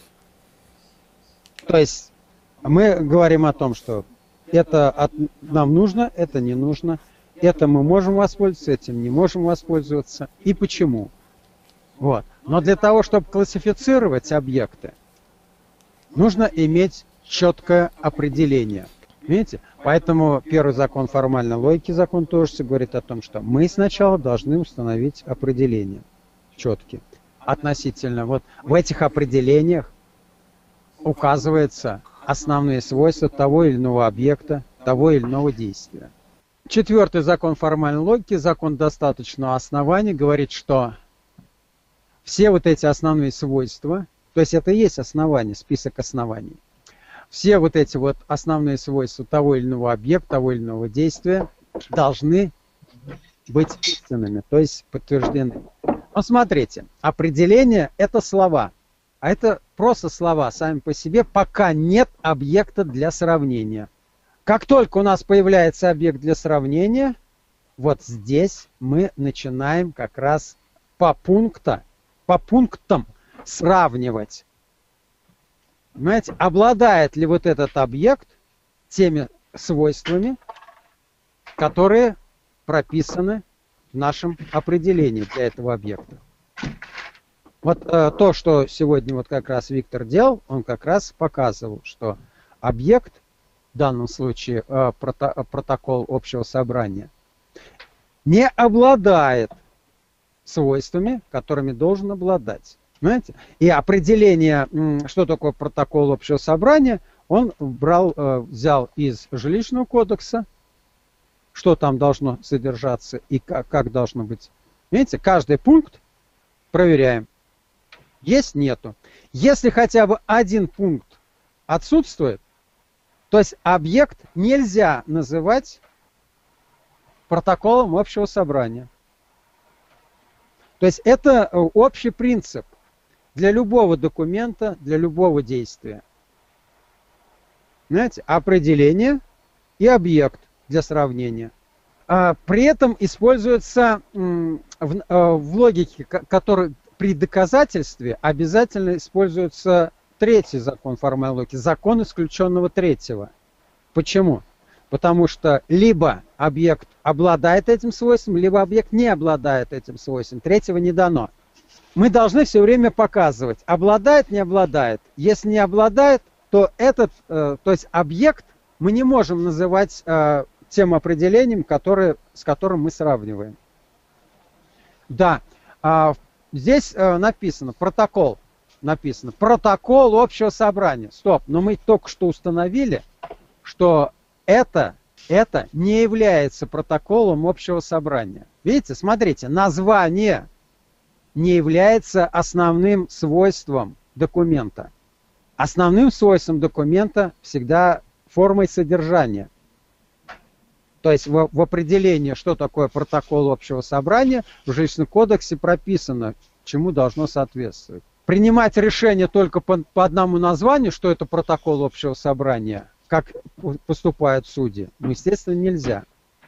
То есть мы говорим о том, что это нам нужно, это не нужно. Это мы можем воспользоваться, этим не можем воспользоваться. И почему? Вот. Но для того, чтобы классифицировать объекты, нужно иметь четкое определение. Видите? Поэтому первый закон формальной логики, закон Тожеса, говорит о том, что мы сначала должны установить определения четкие. Относительно вот в этих определениях указываются основные свойства того или иного объекта, того или иного действия. Четвертый закон формальной логики, закон достаточного основания, говорит, что все вот эти основные свойства, то есть это и есть основание, список оснований, все вот эти вот основные свойства того или иного объекта, того или иного действия должны быть истинными, то есть подтверждены. Но смотрите, определение – это слова, а это просто слова сами по себе, пока нет объекта для сравнения. Как только у нас появляется объект для сравнения, вот здесь мы начинаем как раз по пунктам сравнивать. Понимаете, обладает ли вот этот объект теми свойствами, которые прописаны в нашем определении для этого объекта. Вот то, что сегодня вот как раз Виктор делал, он как раз показывал, что объект, в данном случае протокол общего собрания, не обладает свойствами, которыми должен обладать. Понимаете? И определение, что такое протокол общего собрания, он взял из жилищного кодекса, что там должно содержаться и как должно быть. Видите, каждый пункт проверяем. Есть, нету. Если хотя бы один пункт отсутствует, то есть объект нельзя называть протоколом общего собрания. То есть это общий принцип для любого документа, для любого действия. Знаете, определение и объект для сравнения. При этом используется в логике, который при доказательстве обязательно используется третий закон формальной логики, закон исключенного третьего. Почему? Потому что либо объект обладает этим свойством, либо объект не обладает этим свойством. Третьего не дано. Мы должны все время показывать, обладает, не обладает. Если не обладает, то то есть объект мы не можем называть тем определением, с которым мы сравниваем. Да, здесь написано протокол. Написано протокол общего собрания. Стоп, но мы только что установили, что это не является протоколом общего собрания. Видите, смотрите, название не является основным свойством документа. Основным свойством документа всегда форма и содержание. То есть в определении, что такое протокол общего собрания, в жилищном кодексе прописано, чему должно соответствовать. Принимать решение только по одному названию, что это протокол общего собрания, как поступают судьи, ну, естественно, нельзя.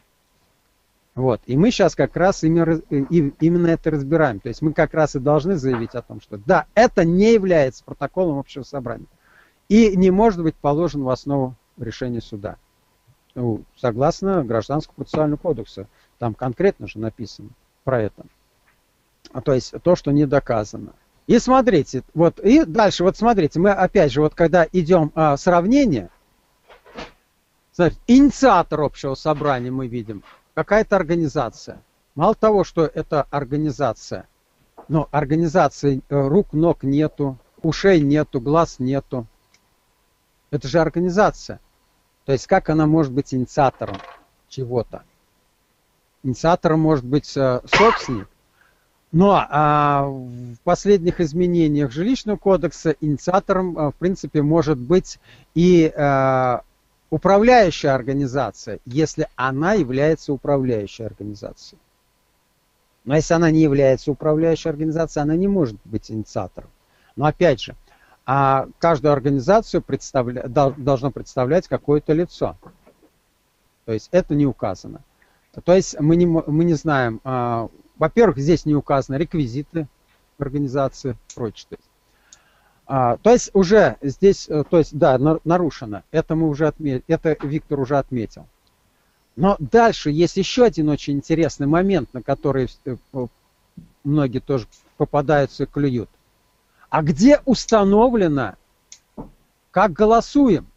Вот. И мы сейчас как раз именно это разбираем. То есть мы как раз и должны заявить о том, что да, это не является протоколом общего собрания. И не может быть положен в основу решения суда. Ну, согласно Гражданскому процессуальному кодексу. Там конкретно же написано про это. То есть то, что не доказано. И смотрите, вот, и дальше, вот смотрите, мы опять же, вот когда идем сравнение, смотрите, инициатор общего собрания мы видим, какая-то организация. Мало того, что это организация, но организации рук, ног нету, ушей нету, глаз нету. Это же организация. То есть как она может быть инициатором чего-то? Инициатором может быть собственник. Но в последних изменениях жилищного кодекса инициатором, в принципе, может быть и управляющая организация, если она является управляющей организацией. Но если она не является управляющей организацией, она не может быть инициатором. Но опять же, каждую организацию должно представлять какое-то лицо. То есть это не указано. То есть мы не знаем, во-первых, здесь не указаны реквизиты организации, прочее. То есть уже здесь, то есть, да, нарушено. Это мы уже это Виктор уже отметил. Но дальше есть еще один очень интересный момент, на который многие тоже попадаются и клюют. А где установлено, как голосуем?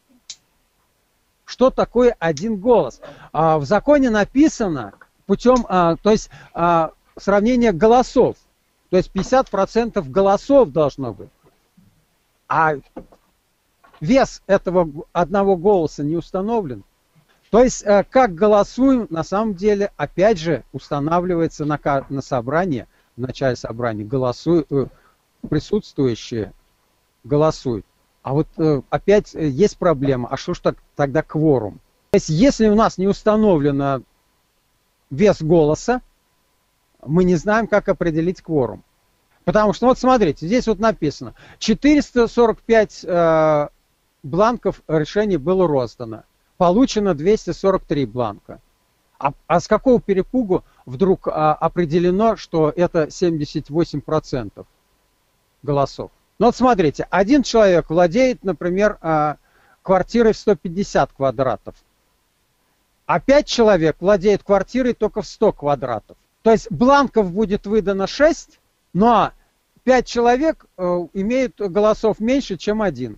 Что такое один голос? В законе написано путем, то есть сравнение голосов. То есть 50% голосов должно быть. А вес этого одного голоса не установлен. То есть как голосуем, на самом деле, опять же, устанавливается на собрании, в начале собрания, присутствующие голосуют. А вот опять есть проблема, а что ж тогда кворум? То есть если у нас не установлено вес голоса, мы не знаем, как определить кворум. Потому что, вот смотрите, здесь вот написано, 445 бланков решений было роздано, получено 243 бланка. А с какого перепугу вдруг определено, что это 78% голосов? Ну вот смотрите, один человек владеет, например, квартирой в 150 квадратов, а 5 человек владеют квартирой только в 100 квадратов. То есть бланков будет выдано 6, но 5 человек имеют голосов меньше, чем один,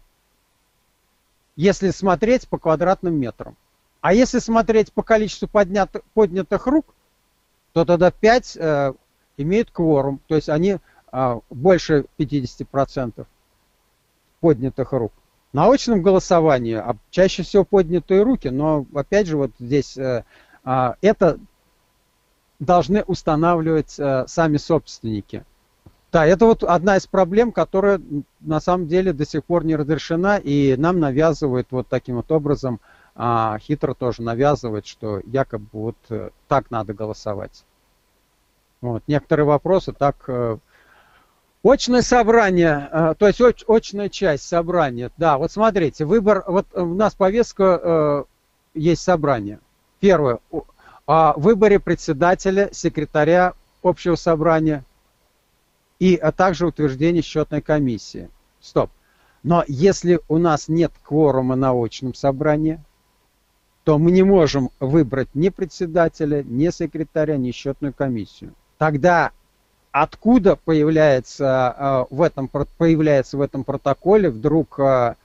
если смотреть по квадратным метрам. А если смотреть по количеству поднятых рук, то тогда 5 имеют кворум, то есть они больше 50% поднятых рук. На очном голосовании чаще всего поднятые руки, но опять же вот здесь это должны устанавливать сами собственники. Да, это вот одна из проблем, которая на самом деле до сих пор не разрешена, и нам навязывают вот таким вот образом, хитро тоже навязывают, что якобы вот так надо голосовать. Вот. Некоторые вопросы так... Очное собрание, то есть очная часть собрания. Да, вот смотрите, выбор, вот у нас повестка есть собрание. Первое, о выборе председателя, секретаря общего собрания и также утверждение счетной комиссии. Стоп. Но если у нас нет кворума на очном собрании, то мы не можем выбрать ни председателя, ни секретаря, ни счетную комиссию. Тогда откуда появляется в этом протоколе вдруг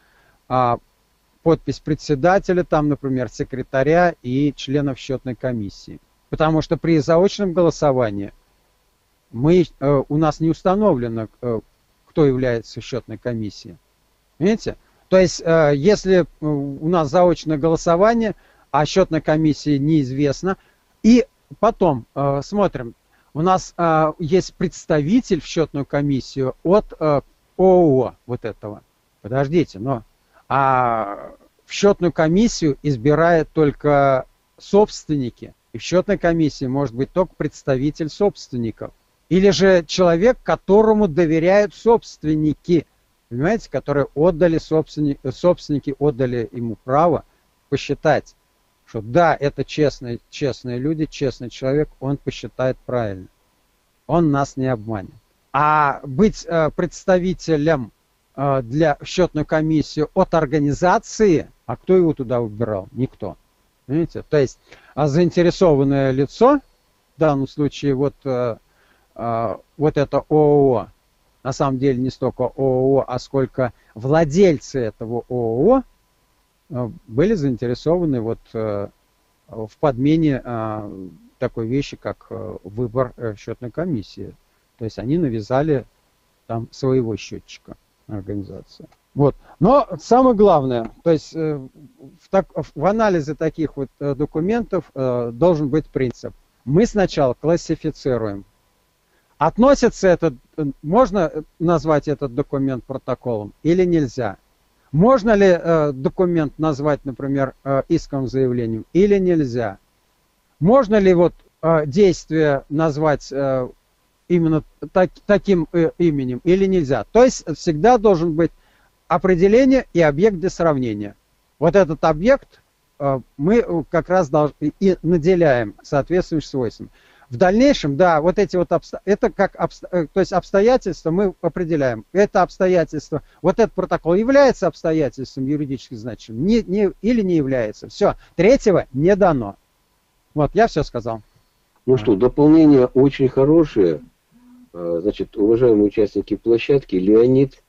подпись председателя, там, например, секретаря и членов счетной комиссии? Потому что при заочном голосовании у нас не установлено, кто является счетной комиссией. Видите? То есть, если у нас заочное голосование, а счетной комиссии неизвестно, и потом смотрим, у нас есть представитель в счетную комиссию от ООО вот этого. Подождите, но в счетную комиссию избирают только собственники. И в счетной комиссии может быть только представитель собственников. Или же человек, которому доверяют собственники. Понимаете, которые отдали собственники отдали ему право посчитать, что да, это честные люди, честный человек, он посчитает правильно. Он нас не обманет. А быть представителем для счетной комиссии от организации, а кто его туда выбирал? Никто. Понимаете? То есть заинтересованное лицо, в данном случае вот это ООО, на самом деле не столько ООО, а сколько владельцы этого ООО были заинтересованы вот в подмене такой вещи, как выбор счетной комиссии. То есть они навязали там своего счетчика организации. Вот. Но самое главное, то есть в анализе таких вот документов должен быть принцип. Мы сначала классифицируем. Относится этот, можно назвать этот документ протоколом или нельзя? Можно ли документ назвать, например, исковым заявлением или нельзя? Можно ли вот действие назвать именно таким именем или нельзя? То есть всегда должен быть определение и объект для сравнения. Вот этот объект мы как раз и наделяем соответствующим свойством. В дальнейшем, да, вот эти вот это как то есть обстоятельства мы определяем. Это обстоятельство, вот этот протокол является обстоятельством юридически значимым или не является. Все, третьего не дано. Вот, я все сказал. Ну что, дополнение очень хорошее. Значит, уважаемые участники площадки, Леонид,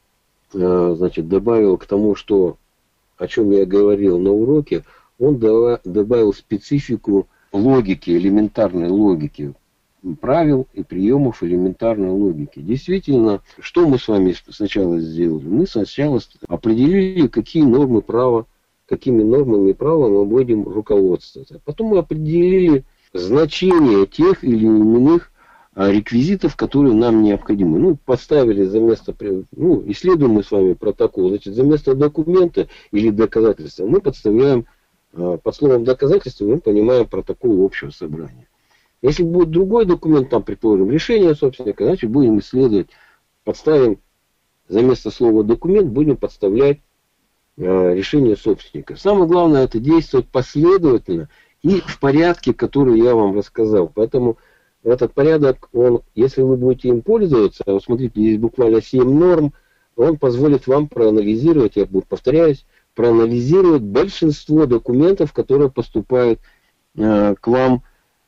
значит, добавил к тому, что, о чем я говорил на уроке, он добавил специфику логики, элементарной логики, правил и приемов элементарной логики. Действительно, что мы с вами сначала сделали? Мы сначала определили, какие нормы права, какими нормами права мы будем руководствоваться. Потом мы определили значение тех или иных реквизитов, которые нам необходимы. Ну, поставили за место, ну, исследуем мы с вами протокол, значит, за место документа или доказательства мы подставляем, под словом доказательства мы понимаем протокол общего собрания. Если будет другой документ, там, предположим, решение собственника, значит, будем исследовать, подставим за место слова документ, будем подставлять решение собственника. Самое главное, это действовать последовательно и в порядке, который я вам рассказал. Поэтому этот порядок, он, если вы будете им пользоваться, вот смотрите, здесь буквально 7 норм, он позволит вам проанализировать, я повторяюсь, проанализировать большинство документов, которые поступают к вам.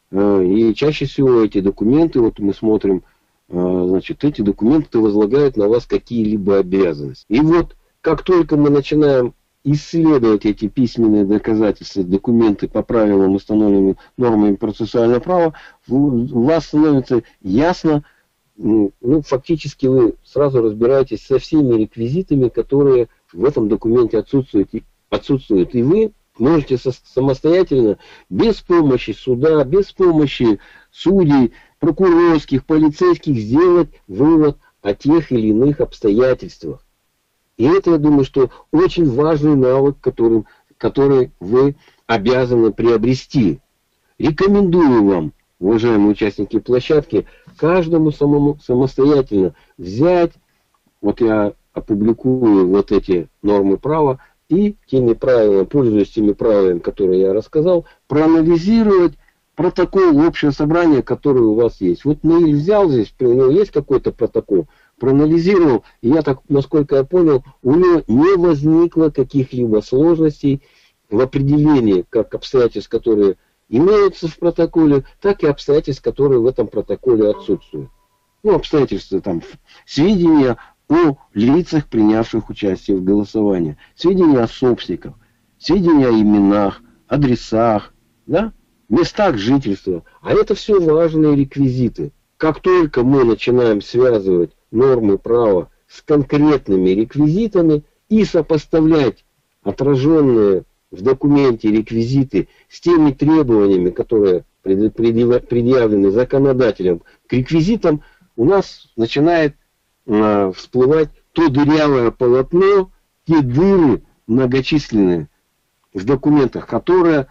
И чаще всего эти документы, вот мы смотрим, значит, эти документы возлагают на вас какие-либо обязанности. И вот как только мы начинаем исследовать эти письменные доказательства, документы по правилам, установленным нормами процессуального права, у вас становится ясно, ну, фактически вы сразу разбираетесь со всеми реквизитами, которые в этом документе отсутствуют. И вы можете самостоятельно, без помощи суда, без помощи судей, прокурорских, полицейских, сделать вывод о тех или иных обстоятельствах. И это, я думаю, что очень важный навык, который вы обязаны приобрести. Рекомендую вам, уважаемые участники площадки, каждому самостоятельно взять, вот я опубликую вот эти нормы права, и теми правилами, пользуясь теми правилами, которые я рассказал, проанализировать протокол общего собрания, который у вас есть. Вот Наиль взял здесь, у него есть какой-то протокол, проанализировал, и я так, насколько я понял, у него не возникло каких-либо сложностей в определении как обстоятельств, которые имеются в протоколе, так и обстоятельств, которые в этом протоколе отсутствуют. Ну, обстоятельства там, сведения о лицах, принявших участие в голосовании, сведения о собственниках, сведения о именах, адресах, да, местах жительства. А это все важные реквизиты. Как только мы начинаем связывать нормы права с конкретными реквизитами и сопоставлять отраженные в документе реквизиты с теми требованиями, которые предъявленные законодателем к реквизитам, у нас начинает всплывать то дырявое полотно, те дыры многочисленные в документах, которыми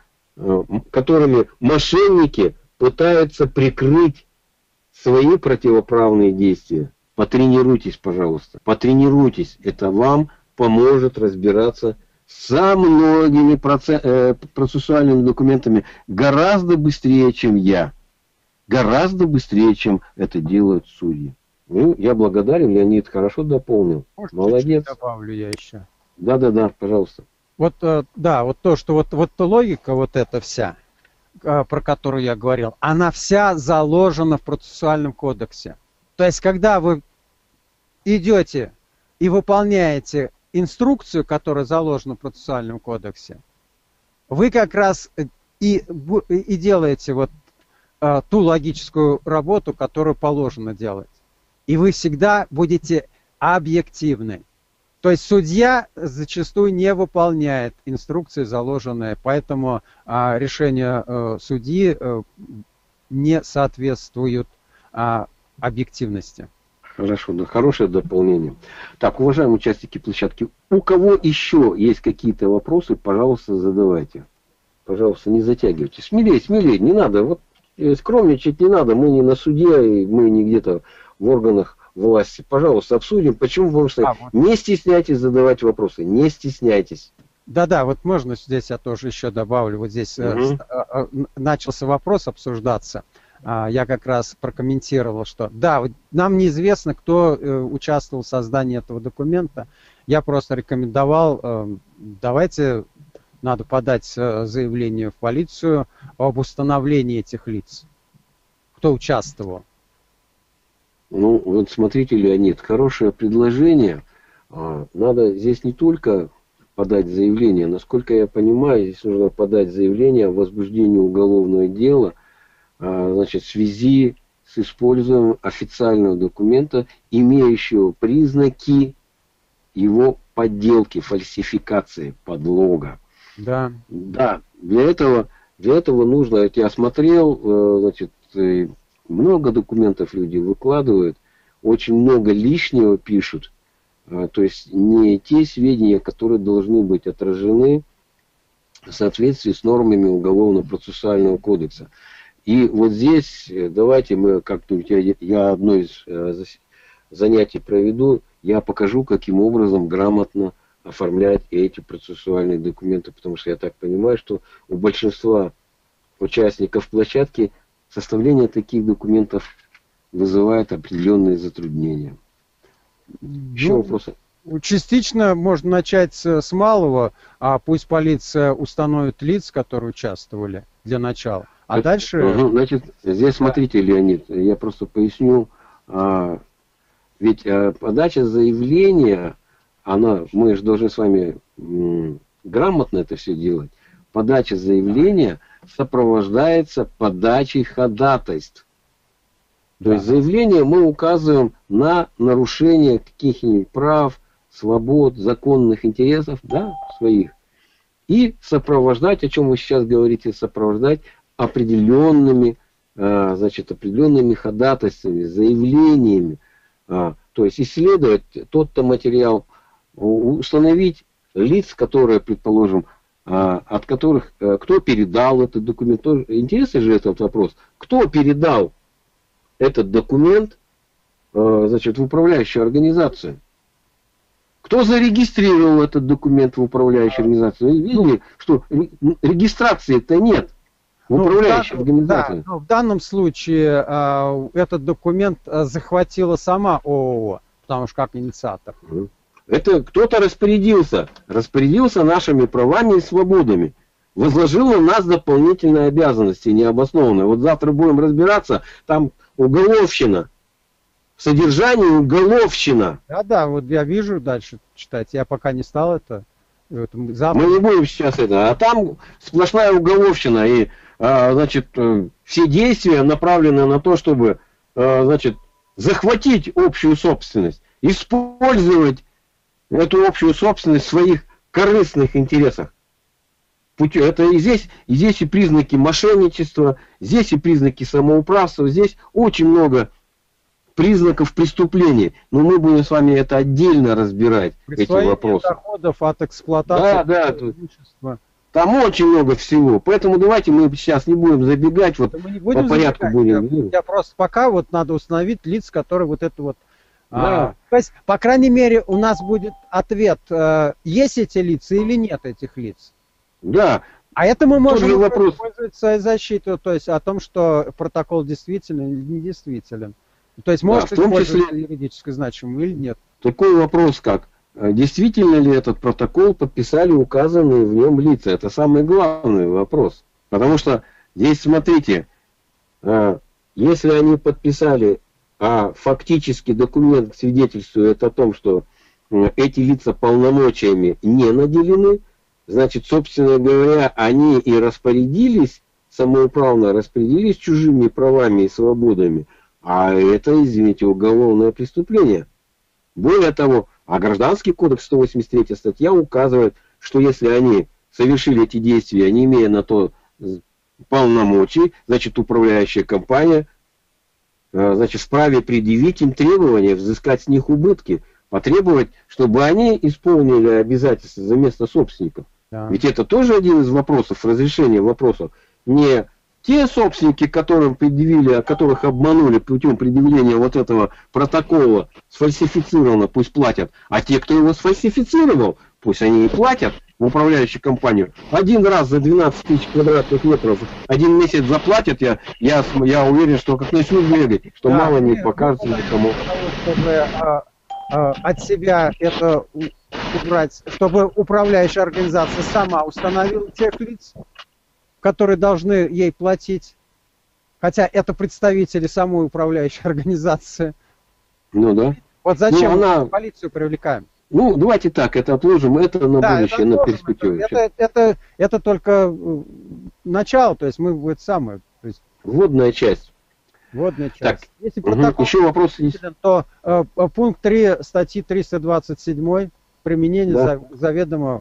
мошенники пытаются прикрыть свои противоправные действия. Потренируйтесь, пожалуйста. Потренируйтесь. Это вам поможет разбираться со многими процессуальными документами гораздо быстрее, чем я. Гораздо быстрее, чем это делают судьи. Ну, я благодарен, Леонид хорошо дополнил. Может, молодец. Добавлю я еще. Да, пожалуйста. Вот, да, вот то, что вот логика вот эта вся, про которую я говорил, она вся заложена в процессуальном кодексе. То есть, когда вы идете и выполняете инструкцию, которая заложена в процессуальном кодексе, вы как раз и делаете вот ту логическую работу, которую положено делать. И вы всегда будете объективны. То есть судья зачастую не выполняет инструкции, заложенные, поэтому решения судьи не соответствуют объективности. Хорошо, да, хорошее дополнение. Так, уважаемые участники площадки, у кого еще есть какие-то вопросы, пожалуйста, задавайте. Пожалуйста, не затягивайте. Смелее, не надо. Вот скромничать не надо. Мы не на суде, и мы не где-то в органах власти. Пожалуйста, обсудим. Почему? Потому что не стесняйтесь задавать вопросы. Не стесняйтесь. Да, вот можно здесь я тоже еще добавлю. Вот здесь начался вопрос обсуждаться. Я как раз прокомментировал, что да, нам неизвестно, кто участвовал в создании этого документа. Я просто рекомендовал, давайте надо подать заявление в полицию об установлении этих лиц. Кто участвовал? Ну, вот смотрите, Леонид, хорошее предложение. Надо здесь не только подать заявление. Насколько я понимаю, здесь нужно подать заявление о возбуждении уголовного дела, значит, в связи с использованием официального документа, имеющего признаки его подделки, фальсификации, подлога. Да. Да, для этого нужно, я смотрел, значит, много документов люди выкладывают, очень много лишнего пишут, то есть не те сведения, которые должны быть отражены в соответствии с нормами Уголовно-процессуального кодекса. И вот здесь давайте мы как-нибудь, я одно из занятий проведу, я покажу, каким образом грамотно оформлять эти процессуальные документы, потому что я так понимаю, что у большинства участников площадки составление таких документов вызывает определенные затруднения. Еще вопросы? Частично можно начать с малого, а пусть полиция установит лиц, которые участвовали для начала. А дальше... Значит, здесь смотрите, Леонид, я просто поясню. Ведь подача заявления, мы же должны с вами грамотно это все делать. Подача заявления сопровождается подачей ходатайств. То есть заявление мы указываем на нарушение каких-нибудь прав, свобод, законных интересов, да, своих. И сопровождать, о чем вы сейчас говорите, сопровождать определенными ходатайствами, заявлениями. То есть исследовать тот-то материал, установить лиц, которые, предположим, от которых, кто передал этот документ. Интересный же этот вопрос. Кто передал этот документ, в управляющую организацию? Кто зарегистрировал этот документ в управляющей организации? Вы видели, что регистрации-то нет в управляющей организации. Да, в данном случае этот документ захватила сама ООО, потому что как инициатор. Это кто-то распорядился нашими правами и свободами. Возложил на нас дополнительные обязанности необоснованные. Вот завтра будем разбираться, там уголовщина. Содержание уголовщина. Да, вот я вижу дальше читать. Я пока не стал это. Завтра... Мы не будем сейчас это. А там сплошная уголовщина. И, все действия направлены на то, чтобы, захватить общую собственность. Использовать эту общую собственность в своих корыстных интересах. Это и здесь и признаки мошенничества, здесь и признаки самоуправства, здесь очень много признаков преступления. Но мы будем с вами это отдельно разбирать, эти вопросы. Доходов от эксплуатации. Да. Там очень много всего. Поэтому давайте мы сейчас не будем забегать, вот мы не будем по порядку забегать. будем. Я просто пока вот надо установить лиц, которые вот это вот. Да. То есть, по крайней мере, у нас будет ответ, есть эти лица или нет этих лиц. Да. А это мы можем использовать свою защиту, то есть о том, что протокол действительно или недействителен. То есть может в том использоваться числе юридически значимым или нет. Такой вопрос, как действительно ли этот протокол подписали указанные в нем лица? Это самый главный вопрос. Потому что здесь, смотрите, если они подписали, а фактически документ свидетельствует о том, что эти лица полномочиями не наделены, значит, собственно говоря, они и распорядились, самоуправно распорядились чужими правами и свободами, а это, извините, уголовное преступление. Более того, а Гражданский кодекс 183 статья указывает, что если они совершили эти действия, не имея на то полномочий, значит, управляющая компания, значит, вправе предъявить им требования, взыскать с них убытки, потребовать, чтобы они исполнили обязательства за место собственников. Да. Ведь это тоже один из вопросов, разрешения вопросов. Не те собственники, которым предъявили, которых обманули путем предъявления вот этого протокола, сфальсифицировано, пусть платят, а те, кто его сфальсифицировал, пусть они и платят в управляющую компанию. Один раз за 12 тысяч квадратных метров, один месяц заплатят, я уверен, что как начнут бегать, что да, мало не покажется никому. Чтобы от себя это убрать, чтобы управляющая организация сама установила тех лиц, которые должны ей платить, хотя это представители самой управляющей организации. Ну да. Вот зачем мы полицию привлекаем? Ну, давайте так, это отложим, это на будущее, на перспективу. Это только начало, то есть мы это самое. То есть, вводная часть. Вводная часть. Так, если протокол еще вопросы есть? То пункт 3 статьи 327 применение заведомо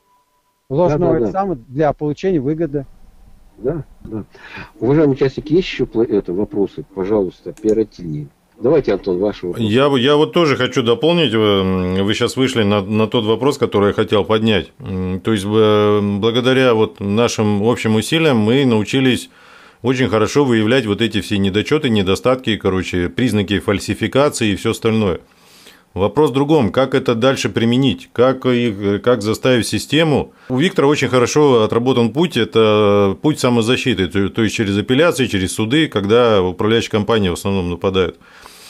ложного экзамена для получения выгоды. Да. Уважаемые участники, есть еще вопросы? Пожалуйста, оперативнее. Давайте, Антон, ваш вопрос. Я вот тоже хочу дополнить. Вы сейчас вышли на тот вопрос, который я хотел поднять. То есть, благодаря вот нашим общим усилиям мы научились очень хорошо выявлять вот эти все недочеты, недостатки, признаки фальсификации и все остальное. Вопрос в другом, как это дальше применить, как заставить систему. У Виктора очень хорошо отработан путь, это путь самозащиты, то есть через апелляции, через суды, когда управляющие компании в основном нападают.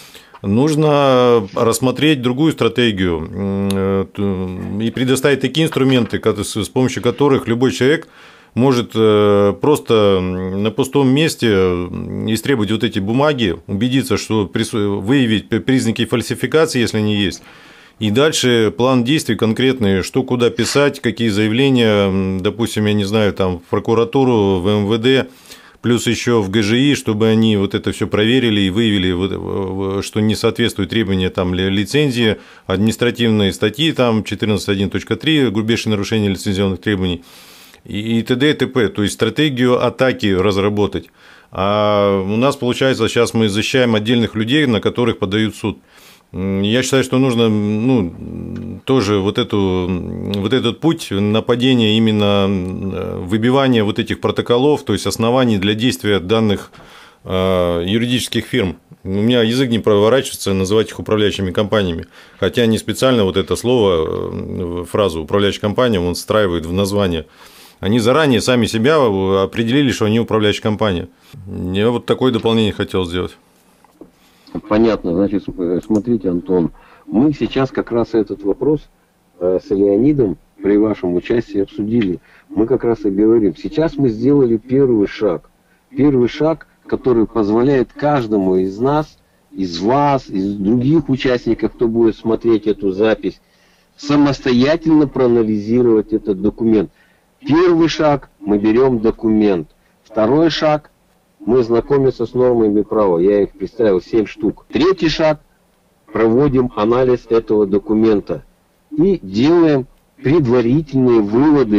Нужно рассмотреть другую стратегию и предоставить такие инструменты, с помощью которых любой человек может просто на пустом месте истребовать вот эти бумаги, убедиться, что выявить признаки фальсификации, если они есть, и дальше план действий конкретный, что куда писать, какие заявления, допустим, я не знаю, там в прокуратуру, в МВД, плюс еще в ГЖИ, чтобы они вот это все проверили и выявили, что не соответствует требованиям там лицензии, административные статьи, там 14.1.3, грубейшее нарушение лицензионных требований. И т.д. и т.п. То есть стратегию атаки разработать. А у нас получается, сейчас мы защищаем отдельных людей, на которых подают в суд. Я считаю, что нужно тоже вот этот путь нападения, именно выбивания вот этих протоколов, то есть оснований для действия данных юридических фирм. У меня язык не проворачивается называть их управляющими компаниями, хотя не специально вот это слово, фразу «управляющая компания» он встраивает в название. Они заранее сами себя определили, что они управляющая компания. Я вот такое дополнение хотел сделать. Понятно. Значит, смотрите, Антон, мы сейчас как раз этот вопрос с Леонидом при вашем участии обсудили. Мы как раз и говорим, сейчас мы сделали первый шаг. Первый шаг, который позволяет каждому из нас, из вас, из других участников, кто будет смотреть эту запись, самостоятельно проанализировать этот документ. Первый шаг – мы берем документ. Второй шаг – мы знакомимся с нормами права. Я их представил 7 штук. Третий шаг – проводим анализ этого документа. И делаем предварительные выводы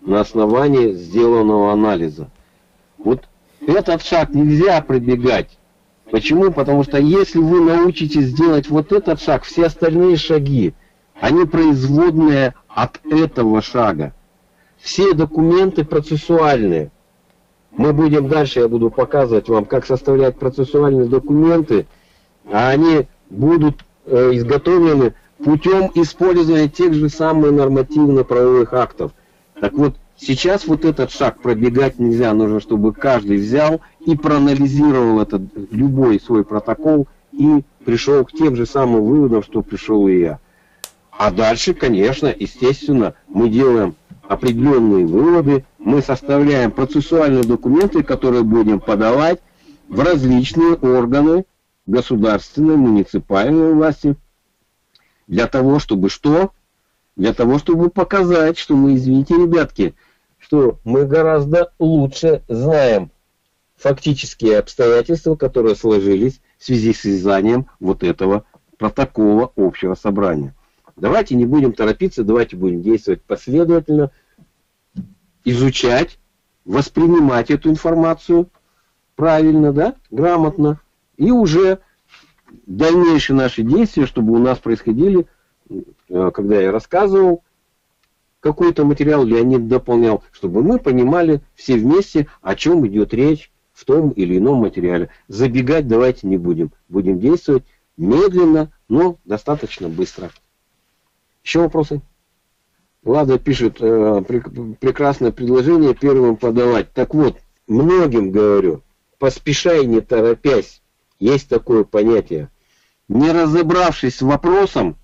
на основании сделанного анализа. Вот этот шаг нельзя пробегать. Почему? Потому что если вы научитесь делать вот этот шаг, все остальные шаги, они производные от этого шага. Все документы процессуальные. Мы будем дальше, я буду показывать вам, как составлять процессуальные документы, а они будут изготовлены путем использования тех же самых нормативно-правовых актов. Так вот, сейчас вот этот шаг пробегать нельзя, нужно, чтобы каждый взял и проанализировал этот любой свой протокол и пришел к тем же самым выводам, что пришел и я. А дальше, конечно, естественно, мы делаем определенные выводы, мы составляем процессуальные документы, которые будем подавать в различные органы государственной, муниципальной власти, для того, чтобы что? Для того, чтобы показать, что мы, извините, ребятки, что мы гораздо лучше знаем фактические обстоятельства, которые сложились в связи с изданием вот этого протокола общего собрания. Давайте не будем торопиться, давайте будем действовать последовательно, изучать, воспринимать эту информацию правильно, да, грамотно, и уже дальнейшие наши действия, чтобы у нас происходили, когда я рассказывал какой-то материал, Леонид дополнял, чтобы мы понимали все вместе, о чем идет речь в том или ином материале. Забегать давайте не будем. Будем действовать медленно, но достаточно быстро. Еще вопросы? Влада пишет, прекрасное предложение первым подавать. Так вот, многим говорю, поспешай, не торопясь. Есть такое понятие. Не разобравшись с вопросом,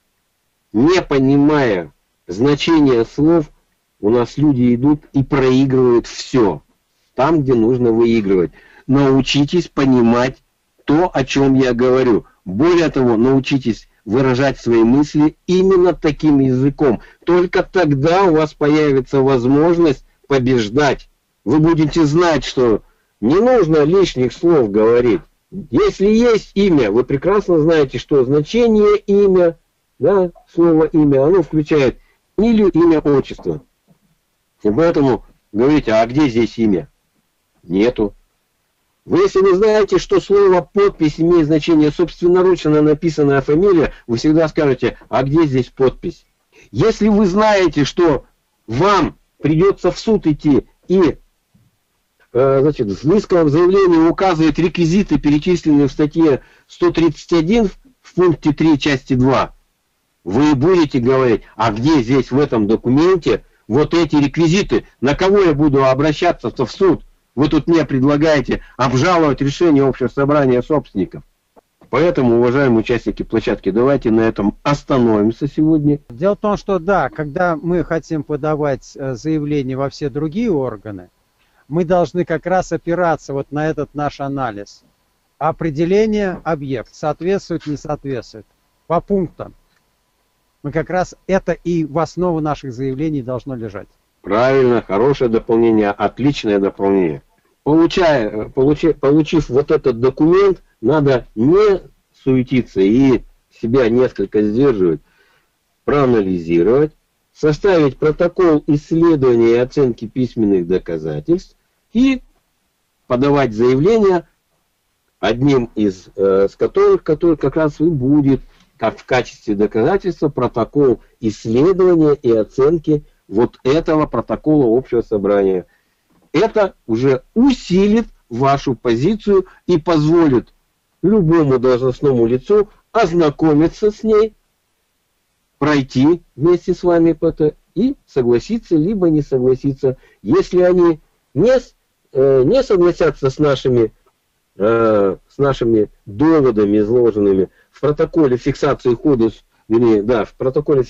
не понимая значения слов, у нас люди идут и проигрывают все. Там, где нужно выигрывать. Научитесь понимать то, о чем я говорю. Более того, научитесь выражать свои мысли именно таким языком. Только тогда у вас появится возможность побеждать. Вы будете знать, что не нужно лишних слов говорить. Если есть имя, вы прекрасно знаете, что значение имя, да, слово имя, оно включает фамилию, имя, отчество. И поэтому говорите, а где здесь имя? Нету. Вы, если вы знаете, что слово подпись имеет значение собственноручно написанная фамилия, вы всегда скажете, а где здесь подпись? Если вы знаете, что вам придется в суд идти и значит, в исковом заявлении указывать реквизиты, перечисленные в статье 131 в пункте 3 части 2, вы будете говорить, а где здесь в этом документе вот эти реквизиты, на кого я буду обращаться-то в суд? Вы тут мне предлагаете обжаловать решение общего собрания собственников. Поэтому, уважаемые участники площадки, давайте на этом остановимся сегодня. Дело в том, что да, когда мы хотим подавать заявление во все другие органы, мы должны как раз опираться вот на этот наш анализ. Определение объект, соответствует, не соответствует, по пунктам. Мы как раз это и в основу наших заявлений должно лежать. Правильно, хорошее дополнение, отличное дополнение. Получив вот этот документ, надо не суетиться и себя несколько сдерживать, проанализировать, составить протокол исследования и оценки письменных доказательств и подавать заявление, одним из которых как раз и будет, как в качестве доказательства, протокол исследования и оценки вот этого протокола общего собрания. Это уже усилит вашу позицию и позволит любому должностному лицу ознакомиться с ней, пройти вместе с вами это и согласиться, либо не согласиться. Если они не согласятся с нашими доводами, изложенными в протоколе фиксации хода, в протоколе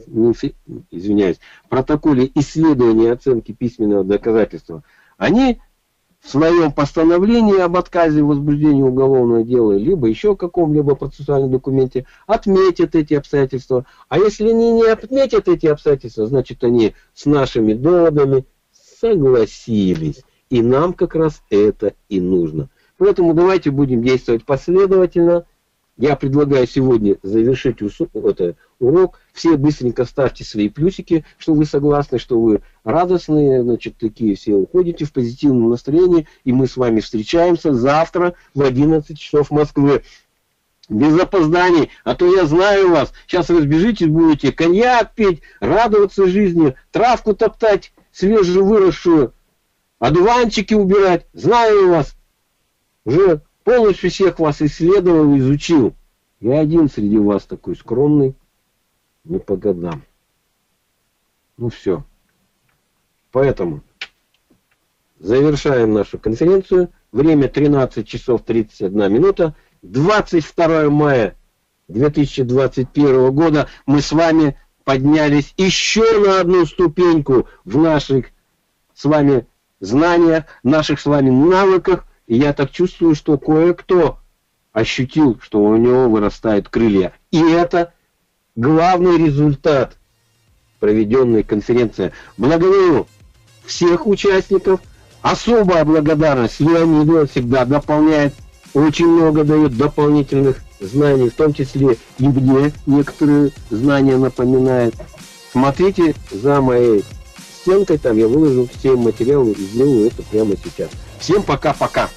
в протоколе исследования и оценки письменного доказательства, они в своем постановлении об отказе в возбуждении уголовного дела, либо еще каком-либо процессуальном документе отметят эти обстоятельства. А если они не отметят эти обстоятельства, значит они с нашими доводами согласились. И нам как раз это и нужно. Поэтому давайте будем действовать последовательно. Я предлагаю сегодня завершить урок. Все быстренько ставьте свои плюсики, что вы согласны, что вы радостные, значит, такие все уходите в позитивном настроении. И мы с вами встречаемся завтра в 11 часов Москвы. Без опозданий, а то я знаю вас. Сейчас вы разбежитесь, будете коньяк пить, радоваться жизни, травку топтать, свежевыросшую, одуванчики убирать. Знаю вас. Уже полностью всех вас исследовал, изучил. Я один среди вас такой скромный, не по годам. Ну все. Поэтому завершаем нашу конференцию. Время 13 часов 31 минута. 22 мая 2021 года мы с вами поднялись еще на одну ступеньку в наших с вами знаниях, наших с вами навыках. И я так чувствую, что кое-кто ощутил, что у него вырастают крылья. И это главный результат проведенной конференции. Благодарю всех участников. Особая благодарность Леониду, он всегда дополняет, очень много дает дополнительных знаний, в том числе и мне некоторые знания напоминает. Смотрите за моей стенкой, там я выложу все материалы и сделаю это прямо сейчас. Всем пока-пока.